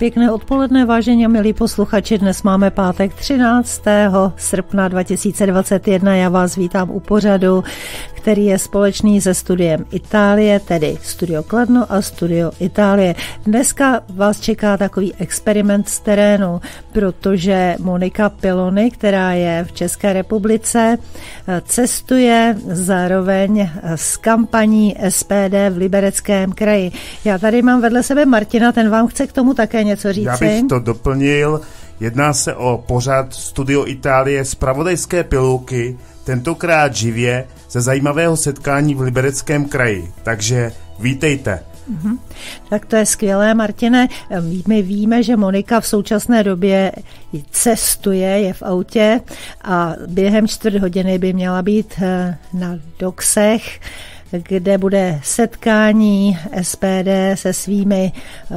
Pěkné odpoledne, vážení a milí posluchači. Dnes máme pátek 13. srpna 2021. Já vás vítám u pořadu, který je společný se studiem Itálie, tedy Studio Kladno a Studio Itálie. Dneska vás čeká takový experiment z terénu, protože Monika Pilony, která je v České republice, cestuje zároveň s kampaní SPD v Libereckém kraji. Já tady mám vedle sebe Martina, ten vám chce k tomu také něco říci. Já bych to doplnil. Jedná se o pořad Studio Itálie zpravodajské pilulky, tentokrát živě ze zajímavého setkání v Libereckém kraji. Takže vítejte. Tak to je skvělé, Martine. My víme, že Monika v současné době cestuje, je v autě a během 4 hodiny by měla být na Doksech, kde bude setkání SPD se svými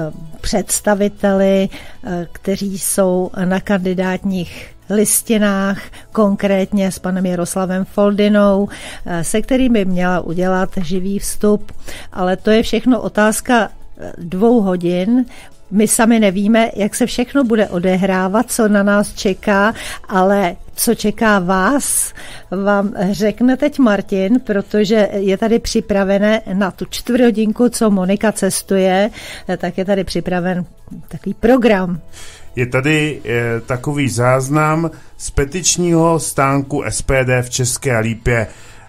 představiteli, kteří jsou na kandidátních listinách, konkrétně s panem Jaroslavem Foldynou, se kterým by měla udělat živý vstup. Ale to je všechno otázka 2 hodin. My sami nevíme, jak se všechno bude odehrávat, co na nás čeká, ale co čeká vás, vám řekne teď Martin, protože je tady připravené na tu 4 hodinku, co Monika cestuje, tak je tady připraven takový program. Je tady takový záznam z petičního stánku SPD v České Lípě.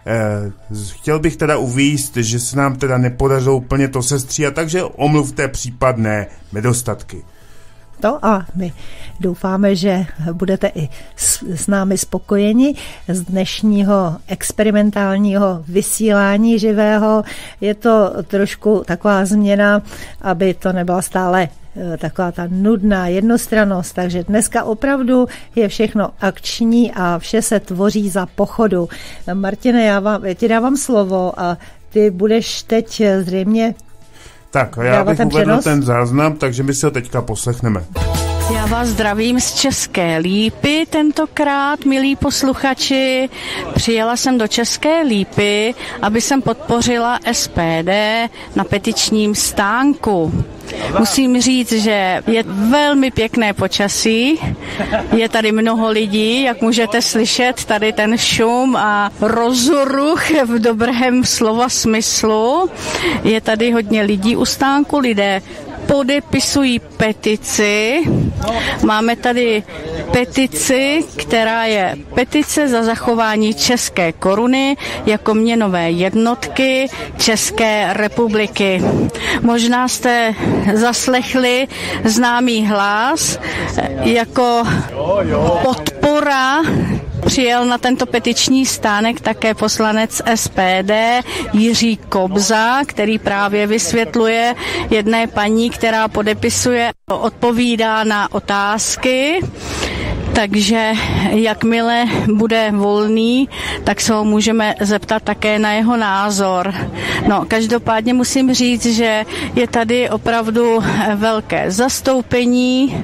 Chtěl bych teda uvést, že se nám teda nepodařilo úplně to sestříhat, takže omluvte případné nedostatky. To a my doufáme, že budete i s námi spokojeni z dnešního experimentálního vysílání živého. Je to trošku taková změna, aby to nebyla stále taková ta nudná jednostrannost, takže dneska opravdu je všechno akční a vše se tvoří za pochodu. Martine, já ti dávám slovo a ty budeš teď zřejmě tak, já bych uvedl ten záznam, takže my si ho teďka poslechneme. Já vás zdravím z České Lípy tentokrát, milí posluchači. Přijela jsem do České Lípy, aby jsem podpořila SPD na petičním stánku. Musím říct, že je velmi pěkné počasí, je tady mnoho lidí, jak můžete slyšet, tady ten šum a rozruch v dobrém slova smyslu. Je tady hodně lidí u stánku, lidé podepisují petici. Máme tady petici, která je petice za zachování české koruny jako měnové jednotky České republiky. Možná jste zaslechli známý hlas jako podpora. Přijel na tento petiční stánek také poslanec SPD Jiří Kobza, který právě vysvětluje jedné paní, která podepisuje, odpovídá na otázky. Takže jakmile bude volný, tak se ho můžeme zeptat také na jeho názor. No, každopádně musím říct, že je tady opravdu velké zastoupení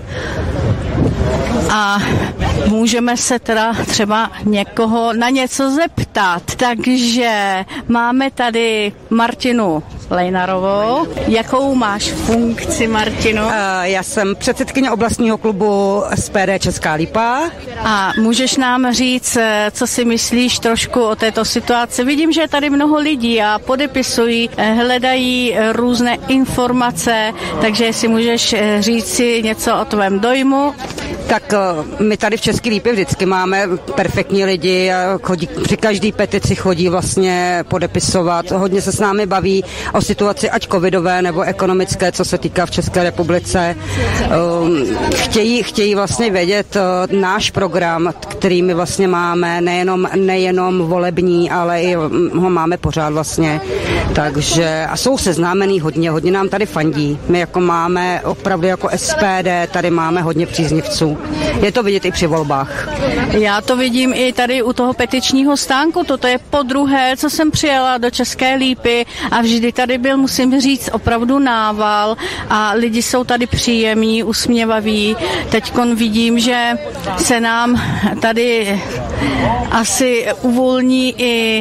a můžeme se teda třeba někoho na něco zeptat. Takže máme tady Martinu Lejnarovou. Jakou máš funkci, Martino? Já jsem předsedkyně oblastního klubu SPD Česká Lípa. A můžeš nám říct, co si myslíš trošku o této situaci? Vidím, že je tady mnoho lidí a podepisují, hledají různé informace, takže jestli můžeš říct si něco o tvém dojmu. Tak my tady v České Lípě vždycky máme perfektní lidi, chodí, při každý petici chodí vlastně podepisovat, hodně se s námi baví o situaci ať covidové nebo ekonomické, co se týká v České republice. Chtějí vlastně vědět náš program, který my vlastně máme, nejenom volební, ale i ho máme pořád vlastně. Takže a jsou seznámený hodně nám tady fandí. My jako máme opravdu jako SPD, tady máme hodně příznivců. Je to vidět i při volbách. Já to vidím i tady u toho petičního stánku. Toto je podruhé, co jsem přijela do České Lípy a vždy tady byl, musím říct, opravdu nával a lidi jsou tady příjemní, usměvaví. Teďkon vidím, že se nám tady asi uvolní i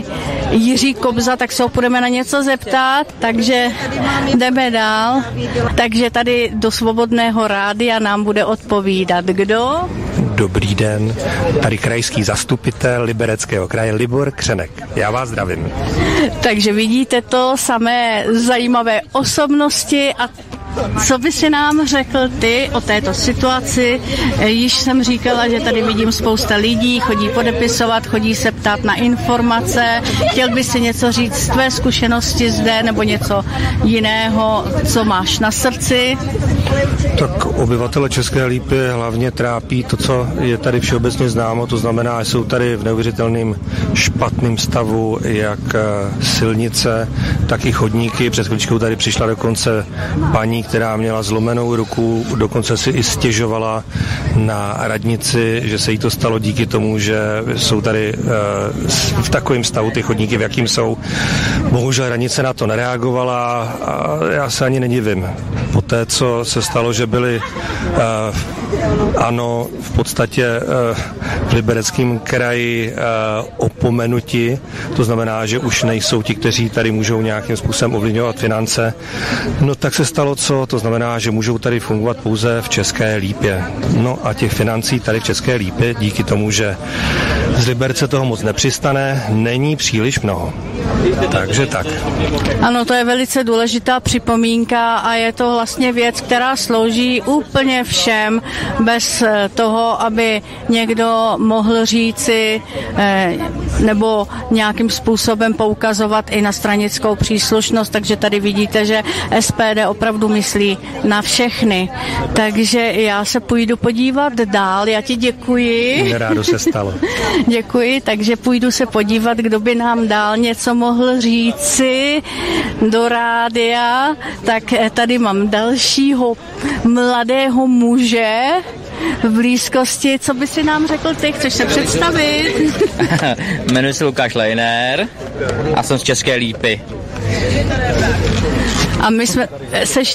Jiří Kobza, tak se ho budeme na něco zeptat, takže jdeme dál. Takže tady do Svobodného rádia nám bude odpovídat kdo? Dobrý den, tady krajský zastupitel Libereckého kraje Libor Křenek. Já vás zdravím. Takže vidíte to, samé zajímavé osobnosti a co by si nám řekl ty o této situaci? Již jsem říkala, že tady vidím spousta lidí, chodí podepisovat, chodí se ptát na informace. Chtěl by si něco říct z tvé zkušenosti zde nebo něco jiného, co máš na srdci? Tak obyvatele České Lípy hlavně trápí to, co je tady všeobecně známo, to znamená, že jsou tady v neuvěřitelným špatným stavu jak silnice, tak i chodníky. Před chvíličkou tady přišla dokonce paní, která měla zlomenou ruku, dokonce si i stěžovala na radnici, že se jí to stalo díky tomu, že jsou tady v takovém stavu ty chodníky, v jakým jsou. Bohužel radnice na to nereagovala a já se ani nedivím. Poté, co se stalo, že byli ano, v podstatě v Libereckém kraji opomenuti, to znamená, že už nejsou ti, kteří tady můžou nějakým způsobem ovlivňovat finance, no tak se stalo co? To znamená, že můžou tady fungovat pouze v České Lípě. No a těch financí tady v České Lípě, díky tomu, že z Liberce toho moc nepřistane, není příliš mnoho. Takže tak. Ano, to je velice důležitá připomínka a je to vlastně věc, která slouží úplně všem, bez toho, aby někdo mohl říci nebo nějakým způsobem poukazovat i na stranickou příslušnost, takže tady vidíte, že SPD opravdu myslí na všechny. Takže já se půjdu podívat dál, já ti děkuji. Rádo se stalo. Děkuji, takže půjdu se podívat, kdo by nám dál něco mohl říci do rádia. Tak tady mám dalšího mladého muže v blízkosti. Co by si nám řekl ty? Chceš se představit? Jmenuji se Lukáš Lejner a jsem z České Lípy. A seš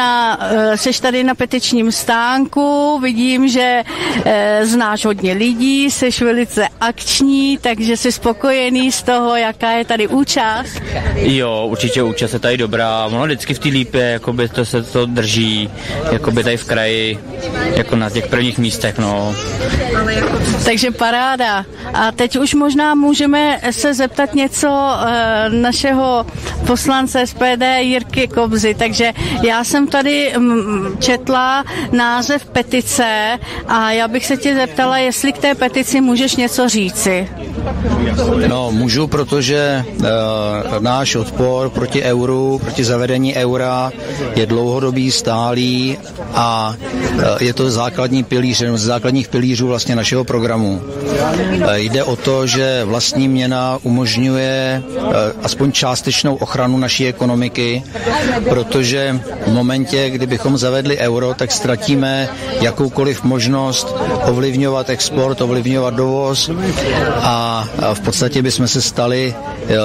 tady na petičním stánku, vidím, že znáš hodně lidí, seš velice akční, takže jsi spokojený z toho, jaká je tady účast? Jo, určitě účast je tady dobrá, ono vždycky v té Lípě, jakoby to se to drží, jakoby tady v kraji, jako na těch prvních místech, no. Takže paráda. A teď už možná můžeme se zeptat něco našeho poslance SPD Jirky Kobzy. Takže já jsem tady četla název petice a já bych se tě zeptala, jestli k té petici můžeš něco říci. No, můžu, protože náš odpor proti euru, proti zavedení eura je dlouhodobý, stálý a je to základní pilíř, jeden z základních pilířů vlastně našeho programu. Jde o to, že vlastní měna umožňuje aspoň částečnou ochranu naší ekonomiky, protože v momentě, kdybychom zavedli euro, tak ztratíme jakoukoliv možnost ovlivňovat export, ovlivňovat dovoz a v podstatě bychom se stali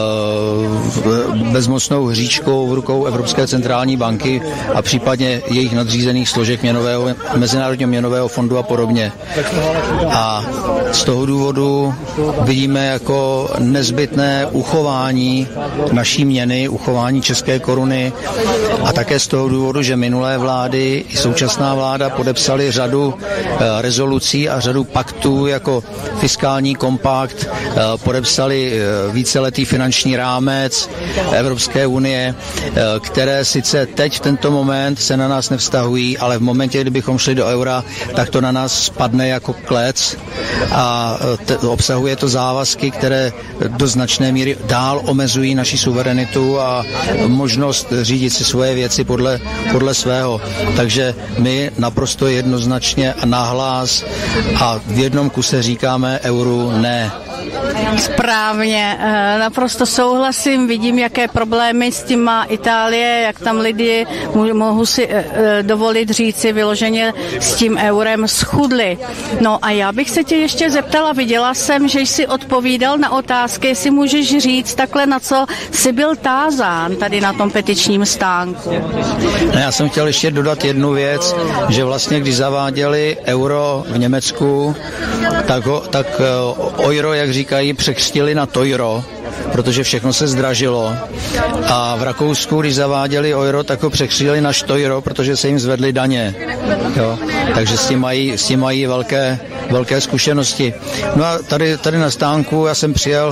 bezmocnou hříčkou v rukou Evropské centrální banky a případně jejich nadřízených složek Mezinárodního měnového fondu a podobně. A z toho důvodu vidíme jako nezbytné uchování naší měny, uchování české koruny a také z toho důvodu, že minulé vlády i současná vláda podepsali řadu rezolucí a řadu paktů jako fiskální kompakt, podepsali víceletý finanční rámec Evropské unie, které sice teď v tento moment se na nás nevztahují, ale v momentě, kdybychom šli do eura, tak to na nás spadne jako klec a obsahuje to závazky, které do značné míry dál omezují naši suverenitu a možnost řídit si svoje věci podle svého. Takže my naprosto jednoznačně a nahlas a v jednom kuse říkáme euru ne. Správně, naprosto souhlasím, vidím, jaké problémy s tím má Itálie, jak tam lidi mohou si dovolit říci vyloženě s tím eurem schudli. No a já bych se tě ještě zeptala, viděla jsem, že jsi odpovídal na otázky, jestli můžeš říct takhle, na co jsi byl tázán tady na tom petičním stánku. No, já jsem chtěl ještě dodat jednu věc, že vlastně když zaváděli euro v Německu, tak euro, jak říkají, ji překřtili na Tojro, protože všechno se zdražilo. A v Rakousku, když zaváděli euro, tak ho překřtili na Štojro, protože se jim zvedly daně. Jo? Takže s tím mají velké zkušenosti. No a tady na stánku já jsem přijel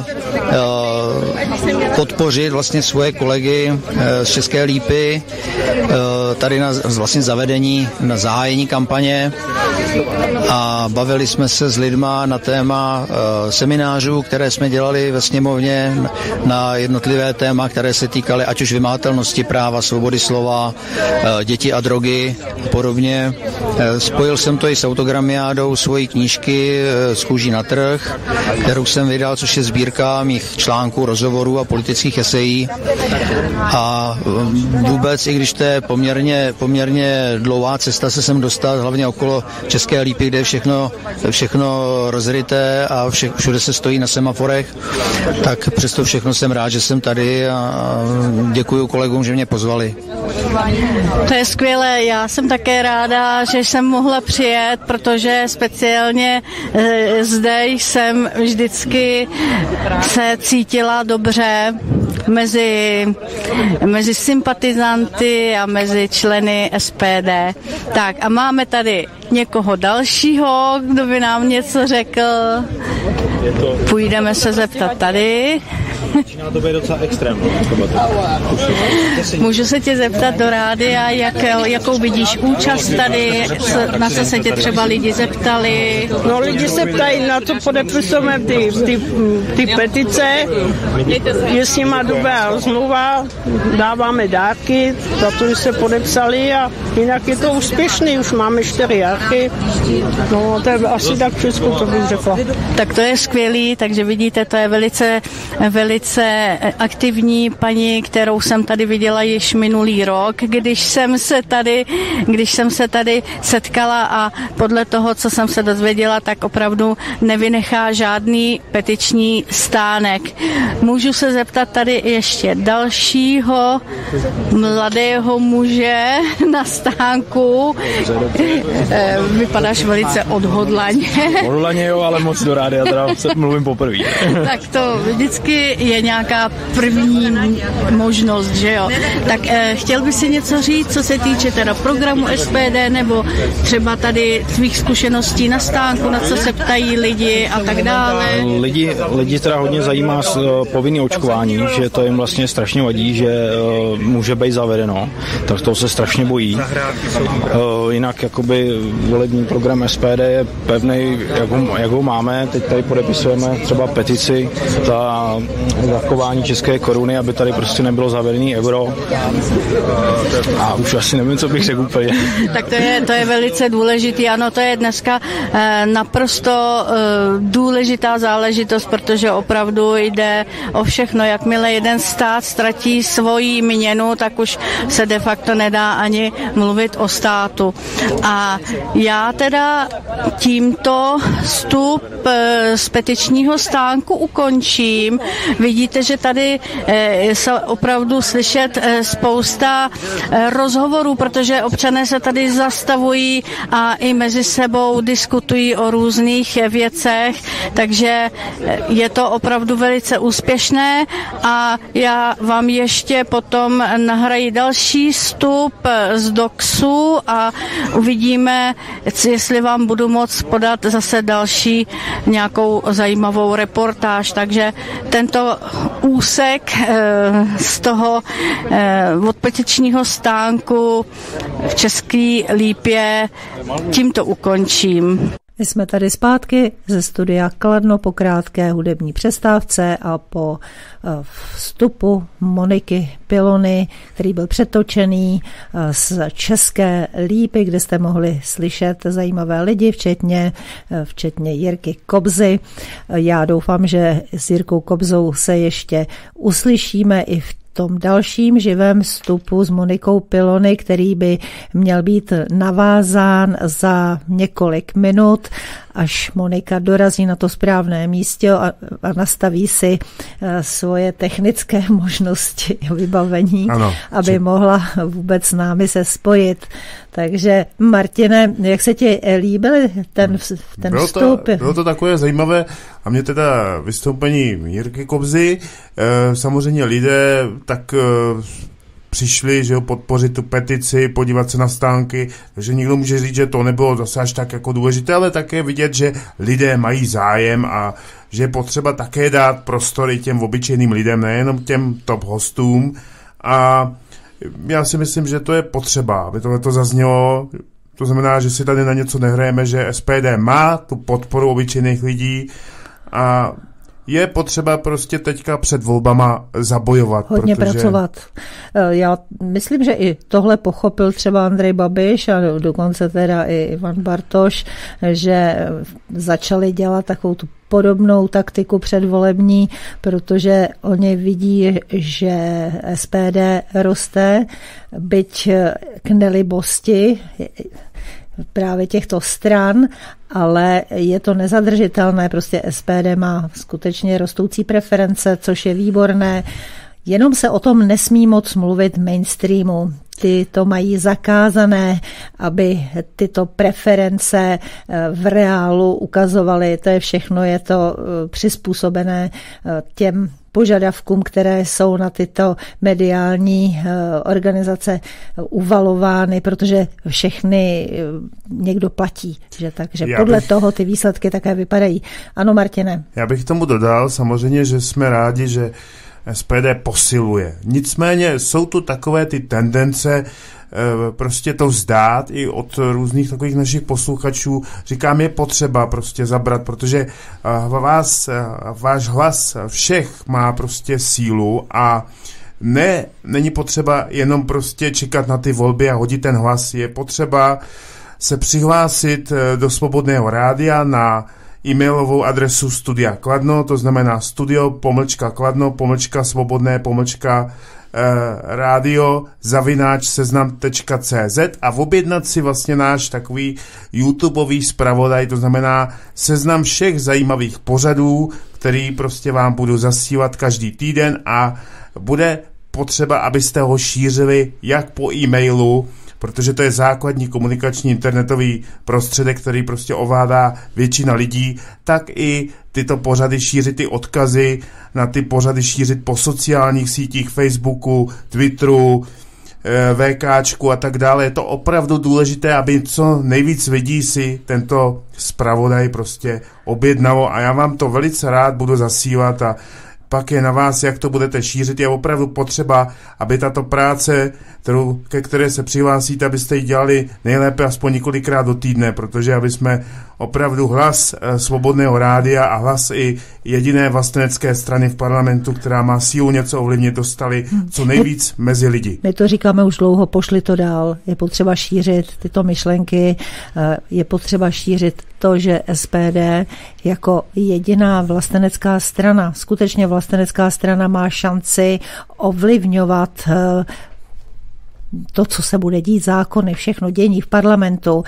podpořit vlastně svoje kolegy z České Lípy tady na vlastně zavedení, na zahájení kampaně a bavili jsme se s lidma na téma seminářů, které jsme dělali ve sněmovně na jednotlivé téma, které se týkaly ať už vymahatelnosti práva, svobody slova, děti a drogy a podobně. Spojil jsem to i s Autogramiádou svojí knížky Z kůží na trh, kterou jsem vydal, což je sbírka mých článků, rozhovorů a politických esejí. A vůbec, i když to je poměrně dlouhá cesta, se sem dostat, hlavně okolo České Lípy, kde je všechno rozryté a všude se stojí na semaforech, tak přesto všechno jsem rád, že jsem tady a děkuji kolegům, že mě pozvali. To je skvělé, já jsem také ráda, že jsem mohla přijet, protože speciálně zde jsem vždycky se cítila dobře mezi sympatizanty a mezi členy SPD. Tak a máme tady někoho dalšího, kdo by nám něco řekl. Půjdeme se zeptat tady. Začíná to být docela extrémní. Můžu se tě zeptat do rádia, jakou vidíš účast tady, na co se tě třeba lidi zeptali? No lidi se ptají, na co podepisujeme ty petice, je s nima dobrá rozmluva, dáváme dárky za to, že se podepsali a jinak je to úspěšný, už máme 4 jarky, no to je asi tak všechno, co bych řekla. Tak to je skvělý, takže vidíte, to je velice aktivní paní, kterou jsem tady viděla již minulý rok, když jsem se tady setkala a podle toho, co jsem se dozvěděla, tak opravdu nevynechá žádný petiční stánek. Můžu se zeptat tady ještě dalšího mladého muže na stánku. Vypadáš velice odhodlaně. Odhodlaně jo, ale moc do rádia, teda mluvím poprvé. Tak to vždycky je nějaká první možnost, že jo. Tak chtěl by si něco říct, co se týče teda programu SPD, nebo třeba tady tvých zkušeností na stánku, na co se ptají lidi a tak dále? Lidi teda hodně zajímá povinné očkování, že to jim vlastně strašně vadí, že může být zavedeno, tak toho se strašně bojí. Jinak jakoby volební program SPD je pevný, jak ho máme, teď tady podepisujeme třeba petici za zachování české koruny, aby tady prostě nebylo zavedený euro. A už asi nevím, co bych řekl úplně. Tak to je velice důležitý. Ano, to je dneska naprosto důležitá záležitost, protože opravdu jde o všechno. Jakmile jeden stát ztratí svoji měnu, tak už se de facto nedá ani mluvit o státu. A já teda tímto vstup z petičního stánku ukončím. Vidíte, že tady se opravdu slyšet spousta rozhovorů, protože občané se tady zastavují a i mezi sebou diskutují o různých věcech, takže je to opravdu velice úspěšné a já vám ještě potom nahraji další vstup z DOXu a uvidíme, jestli vám budu moct podat zase další nějakou zajímavou reportáž, takže tento úsek z toho od petičního stánku v České Lípě tímto ukončím. My jsme tady zpátky ze studia Kladno po krátké hudební přestávce a po vstupu Moniky Pilony, který byl přetočený z České Lípy, kde jste mohli slyšet zajímavé lidi, včetně Jirky Kobzy. Já doufám, že s Jirkou Kobzou se ještě uslyšíme i v tom dalším živém vstupu s Monikou Pilony, který by měl být navázán za několik minut až Monika dorazí na to správné místo a nastaví si svoje technické možnosti vybavení, ano, aby mohla vůbec s námi se spojit. Takže Martine, jak se ti líbil ten vstup? Bylo to takové zajímavé a mě teda vystoupení Jirky Kobzy, samozřejmě lidé tak přišli, že jo, podpořit tu petici, podívat se na stánky, takže někdo může říct, že to nebylo zase až tak jako důležité, ale také vidět, že lidé mají zájem a že je potřeba také dát prostor i těm obyčejným lidem, nejenom těm top hostům, a já si myslím, že to je potřeba, aby tohle zaznělo. To znamená, že si tady na něco nehrajeme, že SPD má tu podporu obyčejných lidí a je potřeba prostě teďka před volbama zabojovat. Hodně pracovat. Já myslím, že i tohle pochopil třeba Andrej Babiš a dokonce teda i Ivan Bartoš, že začali dělat takovou tu podobnou taktiku předvolební, protože oni vidí, že SPD roste, byť k nelibosti právě těchto stran, ale je to nezadržitelné, prostě SPD má skutečně rostoucí preference, což je výborné, jenom se o tom nesmí moc mluvit mainstreamu. Ty to mají zakázané, aby tyto preference v reálu ukazovaly. To je všechno, je to přizpůsobené těm požadavkům, které jsou na tyto mediální organizace uvalovány, protože všechny někdo platí. Takže podle toho ty výsledky také vypadají. Ano, Martine. Já bych tomu dodal samozřejmě, že jsme rádi, že SPD posiluje. Nicméně jsou tu takové ty tendence prostě to vzdát i od různých takových našich posluchačů. Říkám, je potřeba prostě zabrat, protože váš hlas všech má prostě sílu a není potřeba jenom prostě čekat na ty volby a hodit ten hlas. Je potřeba se přihlásit do Svobodného rádia na e-mailovou adresu Studia Kladno, to znamená studio_kladno_radio@seznam.cz a objednat si vlastně náš takový YouTubeový zpravodaj, to znamená seznam všech zajímavých pořadů, který prostě vám budu zasílat každý týden a bude potřeba, abyste ho šířili jak po e-mailu, protože to je základní komunikační internetový prostředek, který prostě ovládá většina lidí, tak i tyto pořady šířit, ty odkazy na ty pořady šířit po sociálních sítích, Facebooku, Twitteru, VKčku a tak dále. Je to opravdu důležité, aby co nejvíc lidí si tento zpravodaj prostě objednalo a já vám to velice rád budu zasílat a pak je na vás, jak to budete šířit. Je opravdu potřeba, aby tato práce, ke které se přihlásíte, abyste ji dělali nejlépe aspoň několikrát do týdne, protože aby jsme opravdu hlas Svobodného rádia a hlas i jediné vlastenecké strany v parlamentu, která má sílu něco ovlivnit, dostali co nejvíc mezi lidi. My to říkáme už dlouho, pošli to dál. Je potřeba šířit tyto myšlenky, je potřeba šířit to, že SPD jako jediná vlastenecká strana, skutečně vlastenecká strana má šanci ovlivňovat to, co se bude dít, zákony, všechno dění v parlamentu.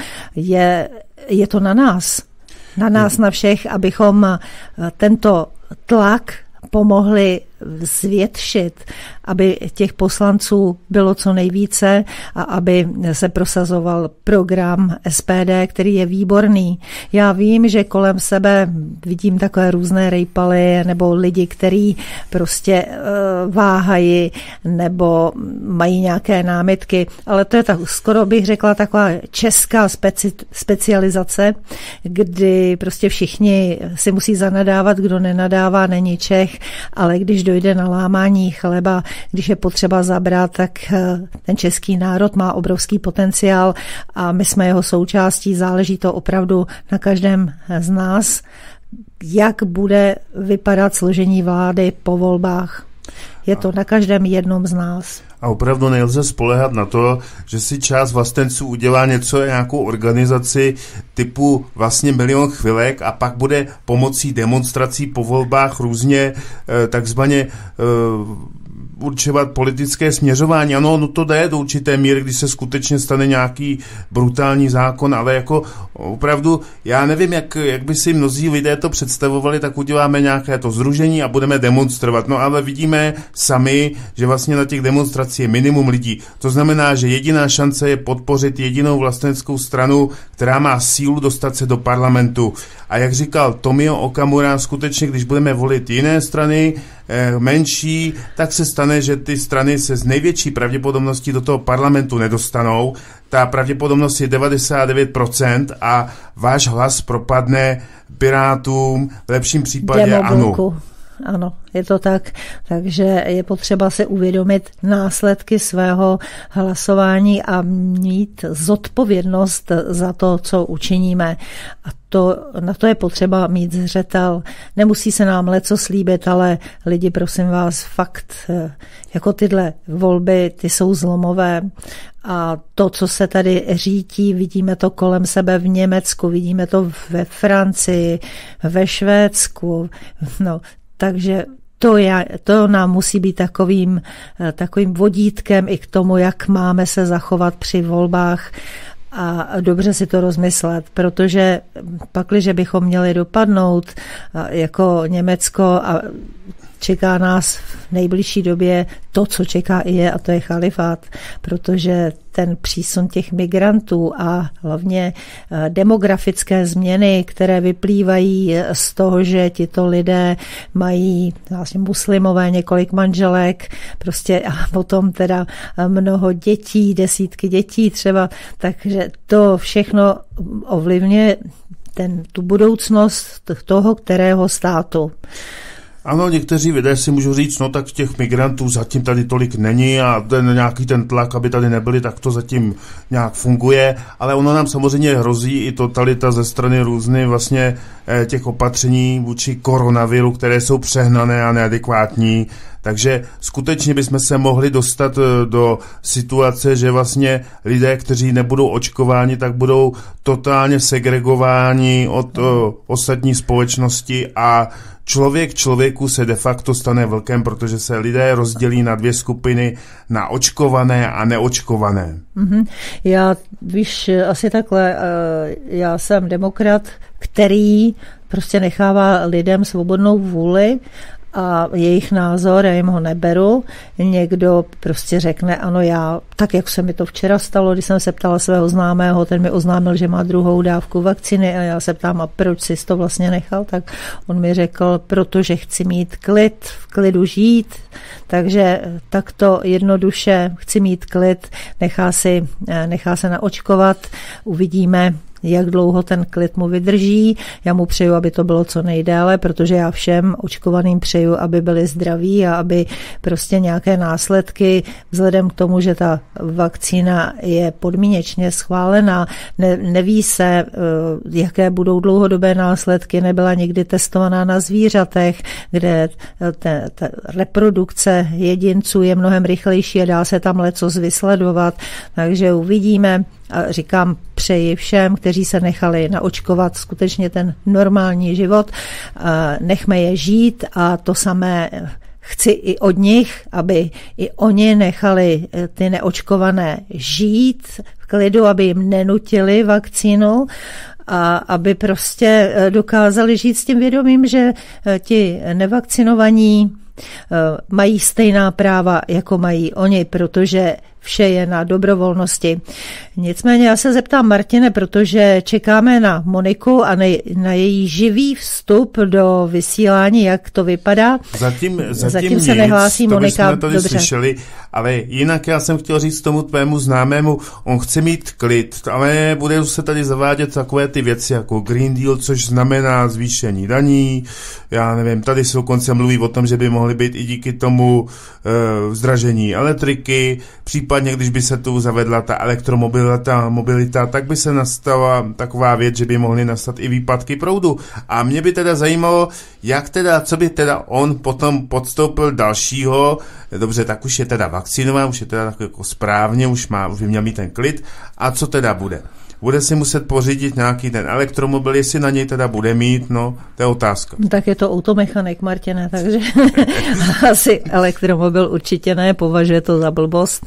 Je to na nás. Na nás, na všech, abychom tento tlak pomohli zvětšit, aby těch poslanců bylo co nejvíce a aby se prosazoval program SPD, který je výborný. Já vím, že kolem sebe vidím takové různé rejpaly nebo lidi, kteří prostě váhají nebo mají nějaké námitky, ale to je tak, skoro bych řekla taková česká specializace, kdy prostě všichni si musí zanadávat, kdo nenadává, není Čech, ale když dojde na lámání chleba, když je potřeba zabrat, tak ten český národ má obrovský potenciál a my jsme jeho součástí, záleží to opravdu na každém z nás, jak bude vypadat složení vlády po volbách. Je to na každém jednom z nás. A opravdu nelze spoléhat na to, že si část vlastenců udělá něco, nějakou organizaci typu vlastně 1 000 000 chvilek a pak bude pomocí demonstrací po volbách různě takzvaně určovat politické směřování. Ano, no to jde do určité míry, když se skutečně stane nějaký brutální zákon, ale jako opravdu, já nevím, jak by si mnozí lidé to představovali, tak uděláme nějaké to sdružení a budeme demonstrovat. No ale vidíme sami, že vlastně na těch demonstracích je minimum lidí. To znamená, že jediná šance je podpořit jedinou vlasteneckou stranu, která má sílu dostat se do parlamentu. A jak říkal Tomio Okamura, skutečně, když budeme volit jiné strany, menší, tak se stane, že ty strany se z největší pravděpodobností do toho parlamentu nedostanou. Ta pravděpodobnost je 99% a váš hlas propadne Pirátům, v lepším případě ANO. Ano, je to tak, takže je potřeba si uvědomit následky svého hlasování a mít zodpovědnost za to, co učiníme. A na to je potřeba mít zřetel. Nemusí se nám leco slíbit, ale lidi, prosím vás, fakt, jako tyhle volby, ty jsou zlomové. A to, co se tady řítí, vidíme to kolem sebe v Německu, vidíme to ve Francii, ve Švédsku, no. Takže to nám musí být takovým vodítkem i k tomu, jak máme se zachovat při volbách a dobře si to rozmyslet, protože pakliže bychom měli dopadnout jako Německo a čeká nás v nejbližší době to, co čeká i je, a to je chalifát, protože ten přísun těch migrantů a hlavně demografické změny, které vyplývají z toho, že tito lidé mají vlastně muslimové několik manželek, prostě a potom teda mnoho dětí, desítky dětí třeba, takže to všechno ovlivňuje tu budoucnost toho, kterého státu. Ano, někteří lidé si můžou říct, no tak těch migrantů zatím tady tolik není a nějaký ten tlak, aby tady nebyli, tak to zatím nějak funguje, ale ono nám samozřejmě hrozí i totalita ze strany různých vlastně těch opatření vůči koronaviru, které jsou přehnané a neadekvátní. Takže skutečně bychom se mohli dostat do situace, že vlastně lidé, kteří nebudou očkováni, tak budou totálně segregováni od ostatní společnosti a člověk člověku se de facto stane vlkem, protože se lidé rozdělí na dvě skupiny, na očkované a neočkované. Já, víš, asi takhle, já jsem demokrat, který prostě nechává lidem svobodnou vůli a jejich názor, já jim ho neberu. Někdo prostě řekne, ano, já, tak jak se mi to včera stalo, když jsem se ptala svého známého, ten mi oznámil, že má druhou dávku vakcíny a já se ptám, a proč jsi to vlastně nechal, tak on mi řekl, protože chci mít klid, v klidu žít, takže takto jednoduše chci mít klid, nechá se naočkovat, uvidíme, jak dlouho ten klid mu vydrží. Já mu přeju, aby to bylo co nejdéle, protože já všem očkovaným přeju, aby byli zdraví a aby prostě nějaké následky, vzhledem k tomu, že ta vakcína je podmínečně schválená, neví se, jaké budou dlouhodobé následky, nebyla nikdy testovaná na zvířatech, kde ta reprodukce jedinců je mnohem rychlejší a dá se tam lecos vysledovat, takže uvidíme. A říkám, přeji všem, kteří se nechali naočkovat skutečně ten normální život, nechme je žít a to samé chci i od nich, aby i oni nechali ty neočkované žít v klidu, aby jim nenutili vakcínu a aby prostě dokázali žít s tím vědomím, že ti nevakcinovaní mají stejná práva, jako mají oni, protože vše je na dobrovolnosti. Nicméně já se zeptám Martine, protože čekáme na Moniku a na její živý vstup do vysílání, jak to vypadá. Zatím se nehlásí Monika. To jsme tady slyšeli, ale jinak já jsem chtěl říct tomu tvému známému, on chce mít klid, ale bude se tady zavádět takové ty věci jako Green Deal, což znamená zvýšení daní, já nevím, tady se dokonce mluví o tom, že by mohly být i díky tomu zdražení elektriky, případně když by se tu zavedla ta elektromobilita, tak by se nastala taková věc, že by mohly nastat i výpadky proudu. A mě by teda zajímalo, co by teda on potom podstoupil dalšího, dobře, tak už je teda vakcinován, už je teda tak jako správně, už by měl mít ten klid, a co teda bude? bude si muset pořídit nějaký ten elektromobil, jestli na něj teda bude mít, no, to je otázka. Tak je to automechanik, Martine, takže asi elektromobil určitě ne, považuje to za blbost,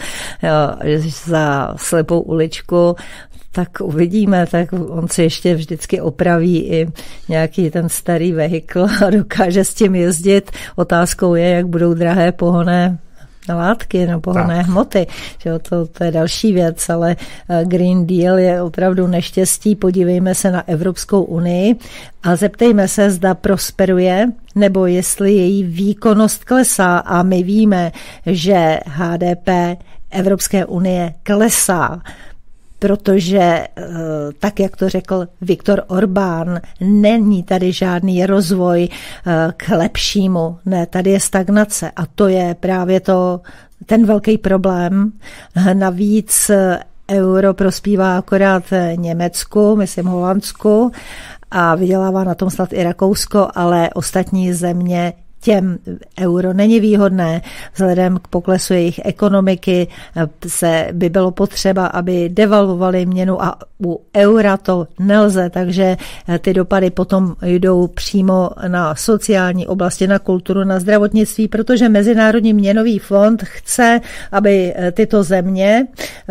za slepou uličku. Tak uvidíme, tak on si ještě vždycky opraví i nějaký ten starý vehikl a dokáže s tím jezdit. Otázkou je, jak budou drahé pohonné látky, no, pohonné hmoty. To je další věc, ale Green Deal je opravdu neštěstí. Podívejme se na Evropskou unii a zeptejme se, zda prosperuje, nebo jestli její výkonnost klesá. A my víme, že HDP Evropské unie klesá, protože, tak jak to řekl Viktor Orbán, není tady žádný rozvoj k lepšímu. Ne, tady je stagnace a to je právě ten velký problém. Navíc euro prospívá akorát Německu, myslím Holandsku, a vydělává na tom snad i Rakousko, ale ostatní země těm euro není výhodné. Vzhledem k poklesu jejich ekonomiky by bylo potřeba, aby devalvovali měnu a u eura to nelze, takže ty dopady potom jdou přímo na sociální oblasti, na kulturu, na zdravotnictví, protože Mezinárodní měnový fond chce, aby tyto země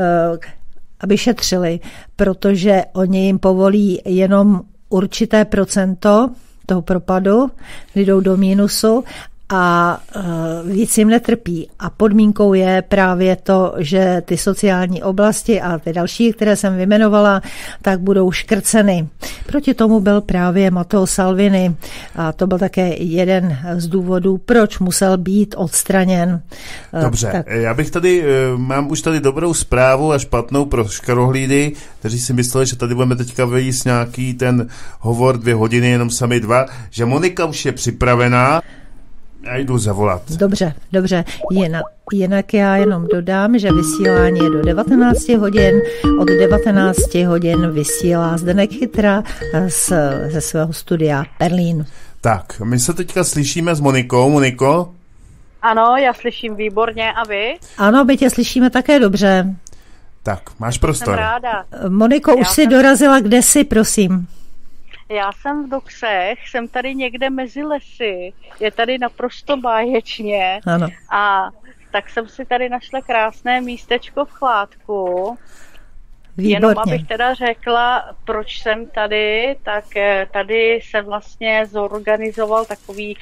aby šetřili, protože oni jim povolí jenom určité procento toho propadu, kdy jdou do mínusu a víc jim netrpí. A podmínkou je právě to, že ty sociální oblasti a ty další, které jsem vyjmenovala, tak budou škrceny. Proti tomu byl právě Matteo Salvini a to byl také jeden z důvodů, proč musel být odstraněn. Dobře, tak. Já bych tady, mám už tady dobrou zprávu a špatnou pro škarohlídy, kteří si mysleli, že tady budeme teďka vyjíst nějaký ten hovor 2 hodiny, jenom sami 2, že Monika už je připravená. Já jdu zavolat. Dobře. Jinak já jenom dodám, že vysílání je do 19 hodin. Od 19 hodin vysílá Zdeněk Chytra ze svého studia Berlín. Tak, my se teďka slyšíme s Monikou. Moniko? Ano, já slyším výborně. A vy? Ano, my tě slyšíme také dobře. Tak, máš prostor. Jsem ráda. Moniko, už jsi dorazila, kde jsi, prosím? Já jsem v Doksech, jsem tady někde mezi lesy, je tady naprosto báječně. Ano. A tak jsem si tady našla krásné místečko v Chládku. Výborně. Jenom abych teda řekla, proč jsem tady, tak tady se vlastně zorganizoval takový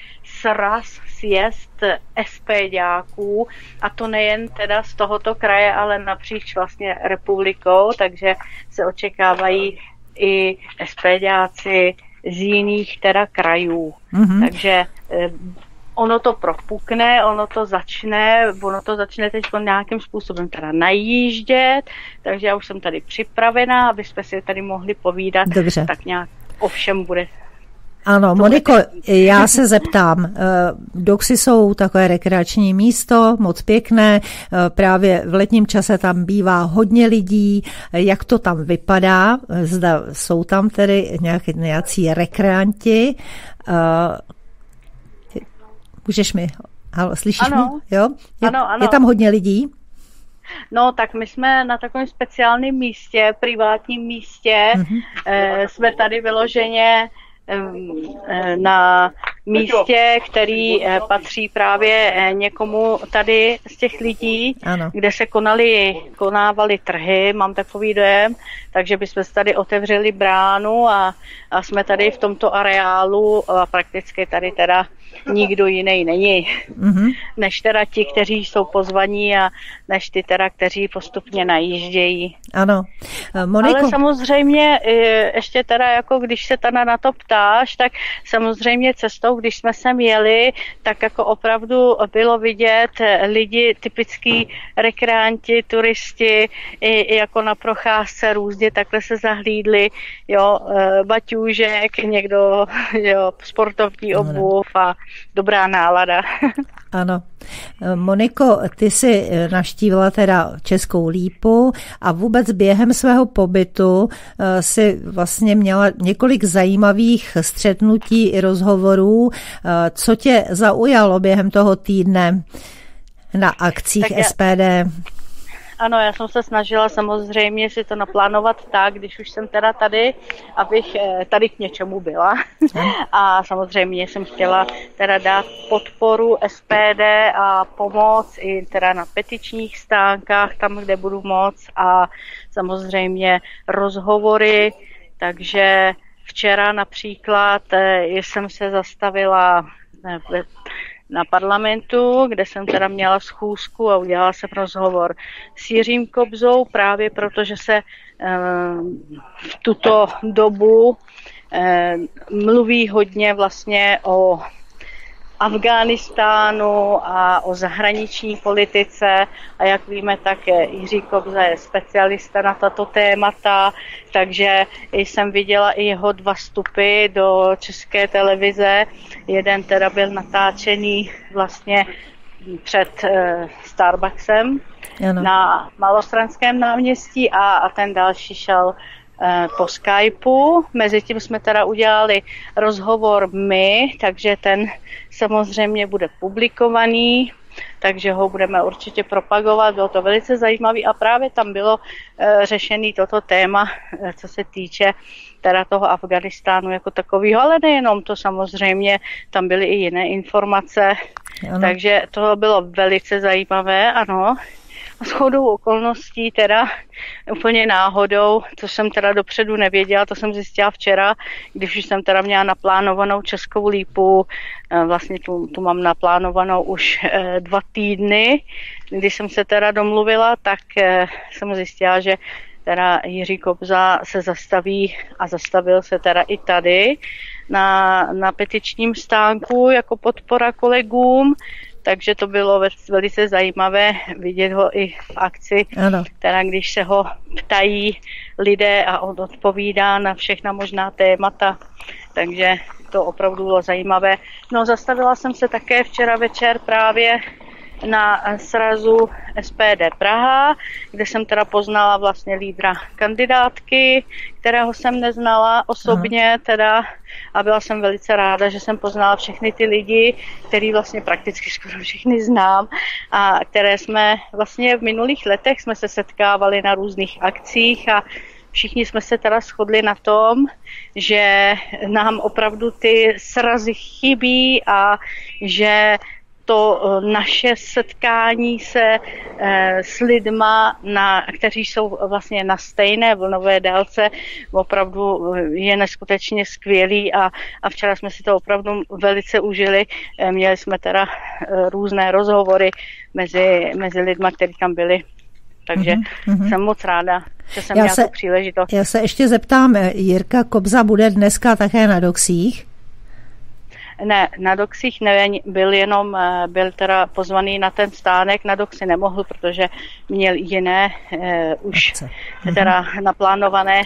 sjezd SPďáků a to nejen teda z tohoto kraje, ale napříč vlastně republikou, takže se očekávají i SPďáci z jiných teda krajů. Mm-hmm. Takže ono to propukne, ono to začne teď nějakým způsobem teda najíždět, takže já už jsem tady připravená, aby jsme si tady mohli povídat. Dobře. Tak nějak o všem bude. Ano, Moniko, já se zeptám, Doksy jsou takové rekreační místo, moc pěkné, právě v letním čase tam bývá hodně lidí, jak to tam vypadá, zda jsou tam tedy nějací rekreanti, můžeš mi, slyšíš ano, mě? Jo? Ano. Je tam hodně lidí? No, tak my jsme na takovém speciálním místě, privátním místě, jsme tady vyloženě na místě, který patří právě někomu tady z těch lidí, ano. Kde se konávaly trhy, mám takový dojem, takže bychom tady otevřeli bránu a jsme tady v tomto areálu a prakticky tady teda nikdo jiný není, než teda ti, kteří jsou pozvaní a než ty teda, kteří postupně najíždějí. Ano. Moniko. Ale samozřejmě ještě teda jako když se teda na to ptáš, tak samozřejmě cestou, když jsme sem jeli, tak jako opravdu bylo vidět lidi, typický rekreanti, turisti, i jako na procházce různě takhle se zahlídli, jo, baťůžek, někdo, jo, sportovní obuv a dobrá nálada. Ano. Moniko, ty jsi navštívila teda Českou Lípu a vůbec během svého pobytu si vlastně měla několik zajímavých střetnutí i rozhovorů. Co tě zaujalo během toho týdne na akcích SPD? Ano, já jsem se snažila samozřejmě si to naplánovat tak, když už jsem teda tady, abych tady k něčemu byla. A samozřejmě jsem chtěla teda dát podporu SPD a pomoc i teda na petičních stánkách, tam, kde budu moc, a samozřejmě rozhovory. Takže včera například jsem se zastavila na parlamentu, kde jsem teda měla schůzku a udělala jsem rozhovor s Jiřím Kobzou, právě protože se v tuto dobu mluví hodně vlastně o Afghánistánu a o zahraniční politice, a jak víme, tak Jiří Kobza je specialista na tato témata, takže jsem viděla i jeho 2 vstupy do České televize. Jeden teda byl natáčený vlastně před Starbucksem na Malostranském náměstí a ten další šel po Skypeu. Mezitím jsme teda udělali rozhovor my, takže ten samozřejmě bude publikovaný, takže ho budeme určitě propagovat. Bylo to velice zajímavé a právě tam bylo řešený toto téma, co se týče teda toho Afghánistánu jako takového, ale nejenom to, samozřejmě tam byly i jiné informace, takže to bylo velice zajímavé, ano. Shodou okolností teda úplně náhodou, to jsem teda dopředu nevěděla, to jsem zjistila včera, když už jsem teda měla naplánovanou Českou lípu, vlastně tu mám naplánovanou už 2 týdny, když jsem se teda domluvila, tak jsem zjistila, že teda Jiří Kobza se zastaví a zastavil se teda i tady na petičním stánku jako podpora kolegům. Takže to bylo velice zajímavé vidět ho i v akci, teda když se ho ptají lidé a on odpovídá na všechna možná témata, takže to opravdu bylo zajímavé. No, zastavila jsem se také včera večer právě na srazu SPD Praha, kde jsem teda poznala vlastně lídra kandidátky, kterého jsem neznala osobně teda, a byla jsem velice ráda, že jsem poznala všechny ty lidi, který vlastně prakticky skoro všechny znám a které jsme vlastně v minulých letech jsme se setkávali na různých akcích a všichni jsme se teda shodli na tom, že nám opravdu ty srazy chybí a že to naše setkání se s lidma, kteří jsou vlastně na stejné vlnové délce, opravdu je neskutečně skvělý a včera jsme si to opravdu velice užili. Měli jsme teda různé rozhovory mezi lidma, kteří tam byli. Takže jsem moc ráda, že jsem měla tu příležitost. Já se ještě zeptám, Jirka Kobza bude dneska také na Doxích? Ne, na Doxích byl teda pozvaný na ten stánek, na Doxy nemohl, protože měl jiné už teda naplánované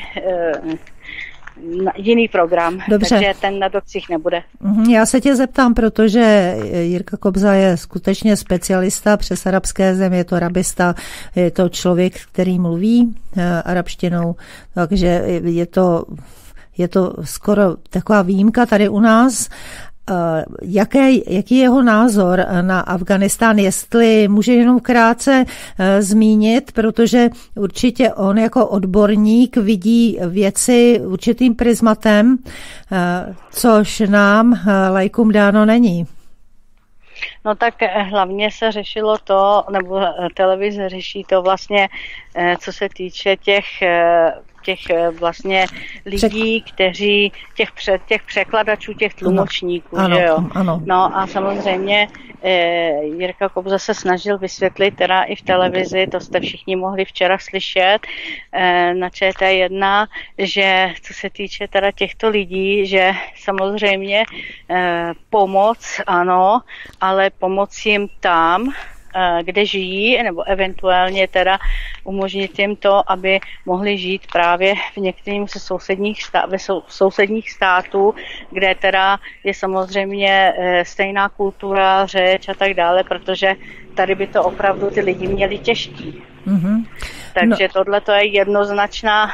jiný program, Dobře. Takže ten na Doxích nebude. Já se tě zeptám, protože Jirka Kobza je skutečně specialista přes arabské země, je to arabista, je to člověk, který mluví arabštinou, takže je to skoro taková výjimka tady u nás. Jaký je jeho názor na Afghánistán, jestli může jenom krátce zmínit, protože určitě on jako odborník vidí věci určitým prismatem, což nám laikům dáno není. No tak hlavně se řešilo to, nebo televize řeší to vlastně, co se týče těch vlastně lidí, kteří, těch překladačů, těch tlumočníků, ano, že jo? Ano. No a samozřejmě Jirka Kobza se snažil vysvětlit teda i v televizi, to jste všichni mohli včera slyšet na ČT1, že co se týče teda těchto lidí, že samozřejmě pomoc, ano, ale pomoc jim tam, kde žijí, nebo eventuálně teda umožnit jim to, aby mohli žít právě v některých sousedních států, kde teda je samozřejmě stejná kultura, řeč a tak dále, protože tady by to opravdu ty lidi měli těžký. Mm-hmm. Takže tohle to je jednoznačná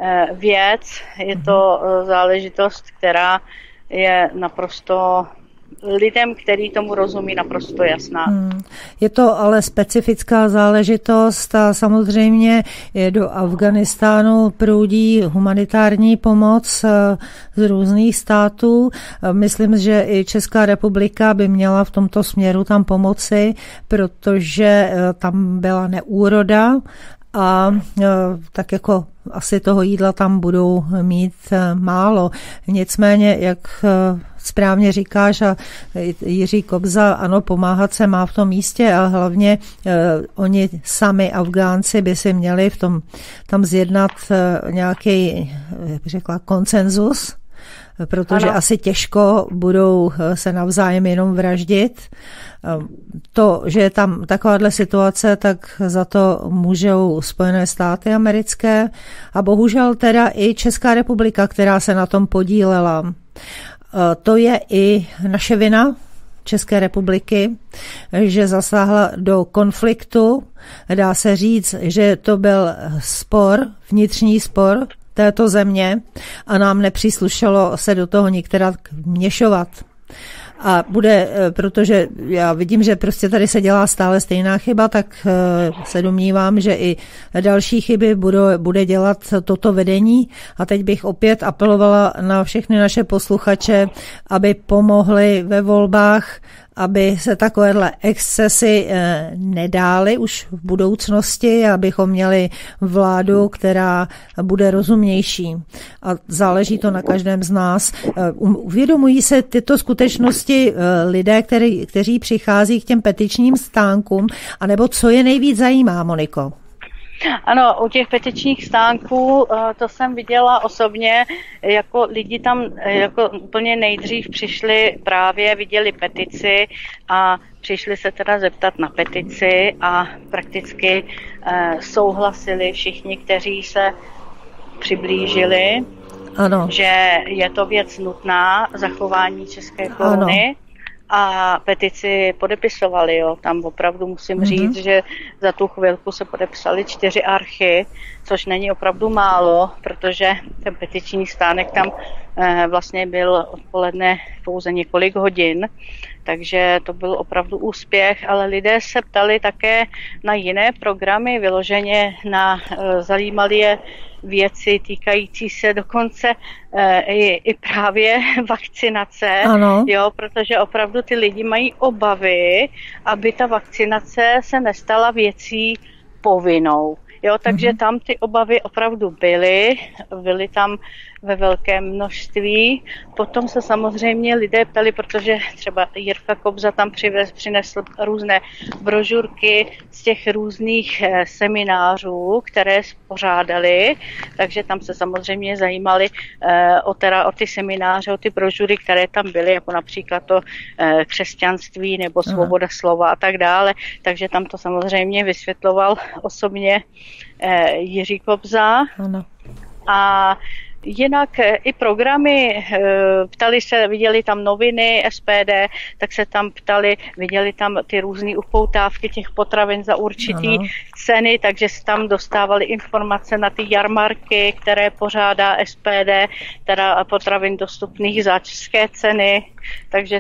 věc, je to záležitost, která je naprosto lidem, který tomu rozumí, naprosto jasná. Je to ale specifická záležitost a samozřejmě do Afghánistánu proudí humanitární pomoc z různých států. Myslím, že i Česká republika by měla v tomto směru tam pomoci, protože tam byla neúroda a tak jako asi toho jídla tam budou mít málo. Nicméně, jak správně říkáš a Jiří Kobza, ano, pomáhat se má v tom místě a hlavně oni sami, Afgánci, by si měli tam zjednat nějaký, jak bych řekla, konsenzus, protože asi těžko budou se navzájem jenom vraždit. To, že je tam takováhle situace, tak za to můžou Spojené státy americké a bohužel teda i Česká republika, která se na tom podílela. To je i naše vina České republiky, že zasáhla do konfliktu. Dá se říct, že to byl spor, vnitřní spor této země a nám nepříslušelo se do toho některá měšovat. A bude, protože já vidím, že prostě tady se dělá stále stejná chyba, tak se domnívám, že i další chyby bude dělat toto vedení. A teď bych opět apelovala na všechny naše posluchače, aby pomohli ve volbách, aby se takovéhle excesy nedály už v budoucnosti, abychom měli vládu, která bude rozumnější. A záleží to na každém z nás. Uvědomují se tyto skutečnosti lidé, kteří přichází k těm petičním stánkům, anebo co je nejvíc zajímá, Moniko? Ano, u těch petičních stánků to jsem viděla osobně, jako lidi tam jako úplně nejdřív přišli, právě viděli petici a přišli se teda zeptat na petici a prakticky souhlasili všichni, kteří se přiblížili, ano, že je to věc nutná, zachování české koruny. Ano. A petici podepisovali, jo. Tam opravdu musím říct, že za tu chvilku se podepsali 4 archy, což není opravdu málo, protože ten petiční stánek tam vlastně byl odpoledne pouze několik hodin, takže to byl opravdu úspěch, ale lidé se ptali také na jiné programy, vyloženě zajímaly je věci týkající se dokonce i právě vakcinace, jo, protože opravdu ty lidi mají obavy, aby ta vakcinace se nestala věcí povinnou. Jo, takže tam ty obavy opravdu byly tam ve velkém množství. Potom se samozřejmě lidé ptali, protože třeba Jirka Kobza tam přinesl různé brožurky z těch různých seminářů, které pořádali, takže tam se samozřejmě zajímali o ty semináře, o ty brožury, které tam byly, jako například to křesťanství nebo svoboda slova a tak dále, takže tam to samozřejmě vysvětloval osobně Jiří Kobza. Ano. A jinak i programy, ptali se, viděli tam noviny SPD, tak se tam ptali, viděli tam ty různé upoutávky těch potravin za určitý ceny, takže se tam dostávali informace na ty jarmarky, které pořádá SPD, teda potravin dostupných za české ceny, takže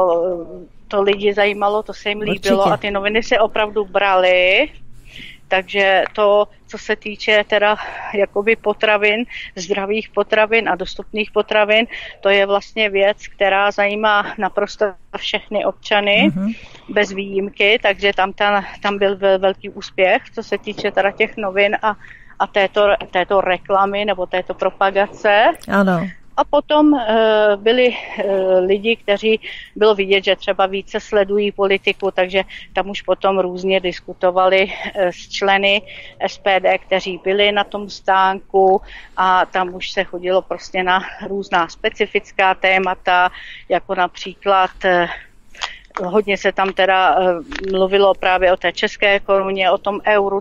to lidi zajímalo, to se jim líbilo. Určitě. A ty noviny se opravdu braly. Takže to, co se týče teda jakoby potravin, zdravých potravin a dostupných potravin, to je vlastně věc, která zajímá naprosto všechny občany, bez výjimky, takže tam byl velký úspěch, co se týče teda těch novin a této reklamy nebo této propagace. Ano. A potom byli lidi, kteří bylo vidět, že třeba více sledují politiku, takže tam už potom různě diskutovali s členy SPD, kteří byli na tom stánku a tam už se chodilo prostě na různá specifická témata, jako například hodně se tam teda mluvilo právě o té české koruně, o tom euru,